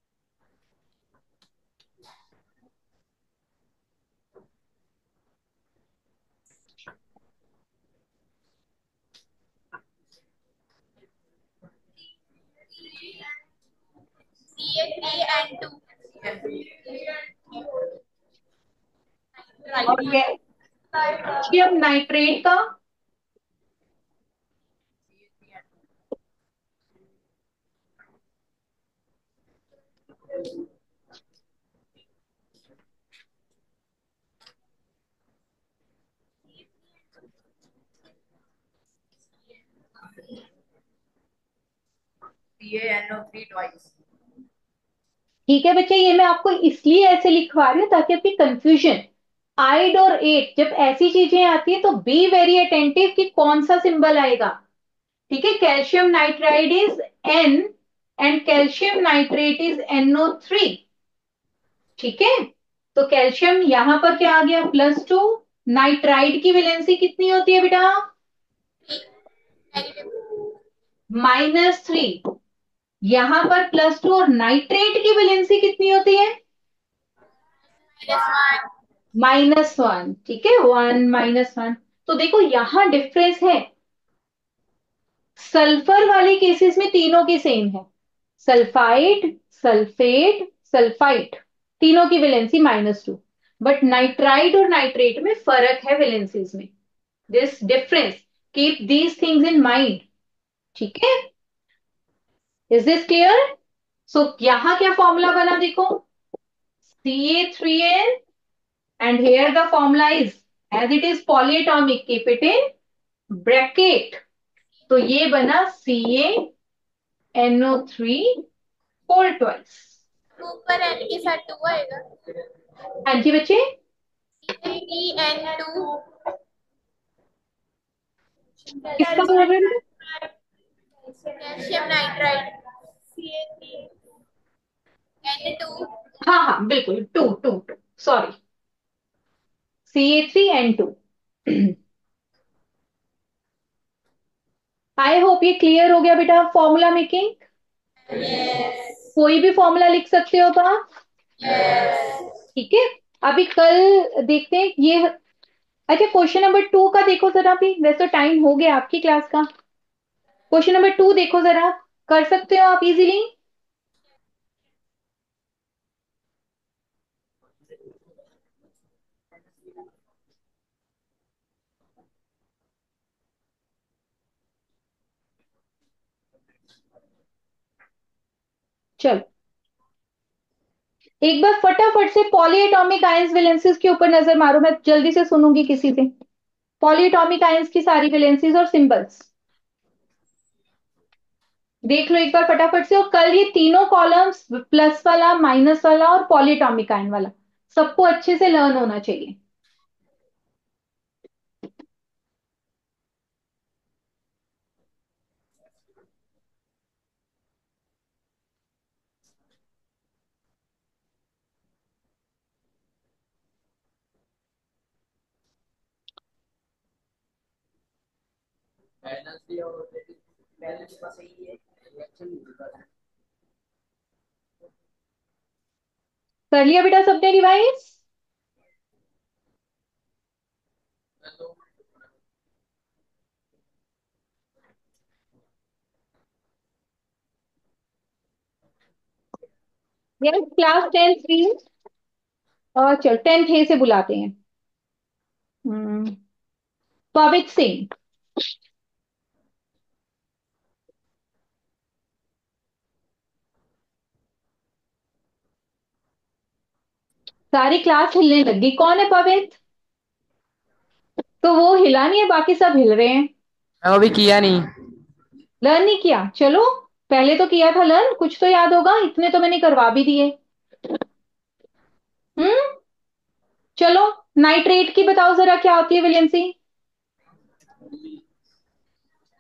C A three and two. और कैल्शियम नाइट्रेट का C A N O three twice. ठीक है बच्चे, ये मैं आपको इसलिए ऐसे लिखवा रही हूँ ताकि आपकी कंफ्यूजन, आइड और एट जब ऐसी चीजें आती है तो बी वेरी अटेंटिव कि कौन सा सिंबल आएगा। ठीक है, calcium nitride is N and calcium nitrate is N O three. ठीक है, तो कैल्शियम यहां पर क्या आ गया प्लस टू, नाइट्राइड की वैलेंसी कितनी होती है बेटा Negative. माइनस थ्री, यहां पर प्लस टू और नाइट्रेट की वैलेंसी कितनी होती है Minus one. Minus one. ठीक है, वन माइनस वन, तो देखो यहां डिफरेंस है। सल्फर वाले केसेस में तीनों की सेम है, सल्फाइड सल्फेट सल्फाइट, तीनों की valency minus two. But nitride और नाइट्रेट में फर्क है वैलेंसीज में, this difference, keep these things in mind. ठीक है, इज दिस क्लियर? सो यहां क्या फॉर्मूला बना देखो, C A three N and here the formula is as it is polyatomic, keep it in bracket, तो ये बना C A N O three four twice. ऊपर N के साथ two आएगा. हाँ जी बच्चे, C N two. किसका बोल रहे हैं? Calcium nitride. C A three. N two. हाँ हाँ बिल्कुल, two two two, sorry, C A three N two. I hope ये क्लियर हो गया बेटा फॉर्मूला मेकिंग। कोई भी फॉर्मूला लिख सकते हो तो आप। ठीक है, अभी कल देखते हैं ये। अच्छा, क्वेश्चन नंबर टू का देखो जरा, भी वैसे तो टाइम हो गया आपकी क्लास का। क्वेश्चन नंबर टू देखो जरा, कर सकते हो आप इजीली। चलो एक बार फटाफट से पॉलीएटॉमिक आयंस वैलेंसीज के ऊपर नजर मारो, मैं जल्दी से सुनूंगी किसी से। पॉलीएटॉमिक आयंस की सारी वैलेंसीज और सिंबल्स देख लो एक बार फटाफट से। और कल ये तीनों कॉलम्स, प्लस वाला माइनस वाला और पॉलीएटॉमिक आयन वाला, सबको अच्छे से लर्न होना चाहिए। बैलेंस भी और बैलेंस का सही है, रिएक्शन नहीं होता है। कर लिया बेटा सबने रिवाइज? तो यस, क्लास टेंथ थ्री, और चल टेंथ ए से बुलाते हैं। हम्म, पवित्र सिंह। सारी क्लास हिलने लगी, कौन है पवित्र? तो वो हिला नहीं है, बाकी सब हिल रहे हैं। मैंने अभी किया नहीं। लर्न नहीं किया, चलो पहले तो किया था लर्न, कुछ तो याद होगा, इतने तो मैंने करवा भी दिए। हम्म, चलो नाइट्रेट की बताओ जरा क्या होती है valency.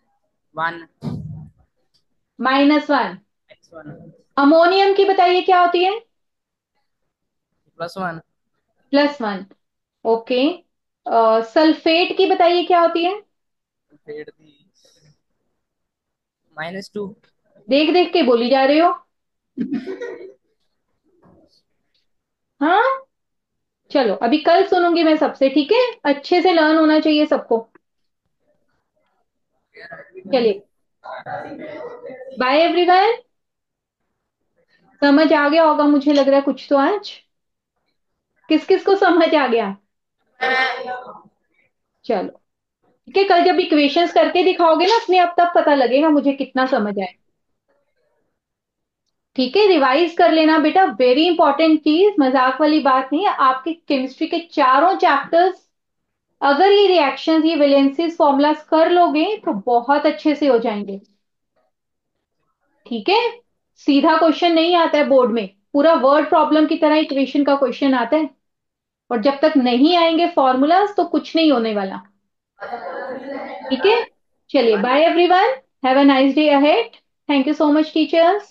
One minus one. X one ammonium की बताइए क्या होती है? Plus one plus one. Okay. Sulphate की बताइए क्या होती है? फिर दी माइनस टू। देख देख के बोली जा रहे हो। हाँ, चलो अभी कल सुनूंगी मैं सबसे, ठीक है? अच्छे से लर्न होना चाहिए सबको। चलिए, बाय एवरीवन। समझ आ गया होगा मुझे लग रहा है कुछ तो आज। किस किस को समझ आ गया? चलो ठीक है, कल जब इक्वेशंस करके दिखाओगे ना अपने आप, तब पता लगेगा मुझे कितना समझ आए। ठीक है, रिवाइज कर लेना बेटा, वेरी इंपॉर्टेंट चीज, मजाक वाली बात नहीं है। आपके केमिस्ट्री के चारों चैप्टर्स अगर ये रिएक्शंस, ये वैलेंसीज फॉर्मूलाज कर लोगे तो बहुत अच्छे से हो जाएंगे। ठीक है, सीधा क्वेश्चन नहीं आता है बोर्ड में, पूरा वर्ड प्रॉब्लम की तरह इक्वेशन का क्वेश्चन आता है। और जब तक नहीं आएंगे फॉर्मूलाज तो कुछ नहीं होने वाला। ठीक है, चलिए bye everyone, have a nice day ahead. Thank you so much teachers.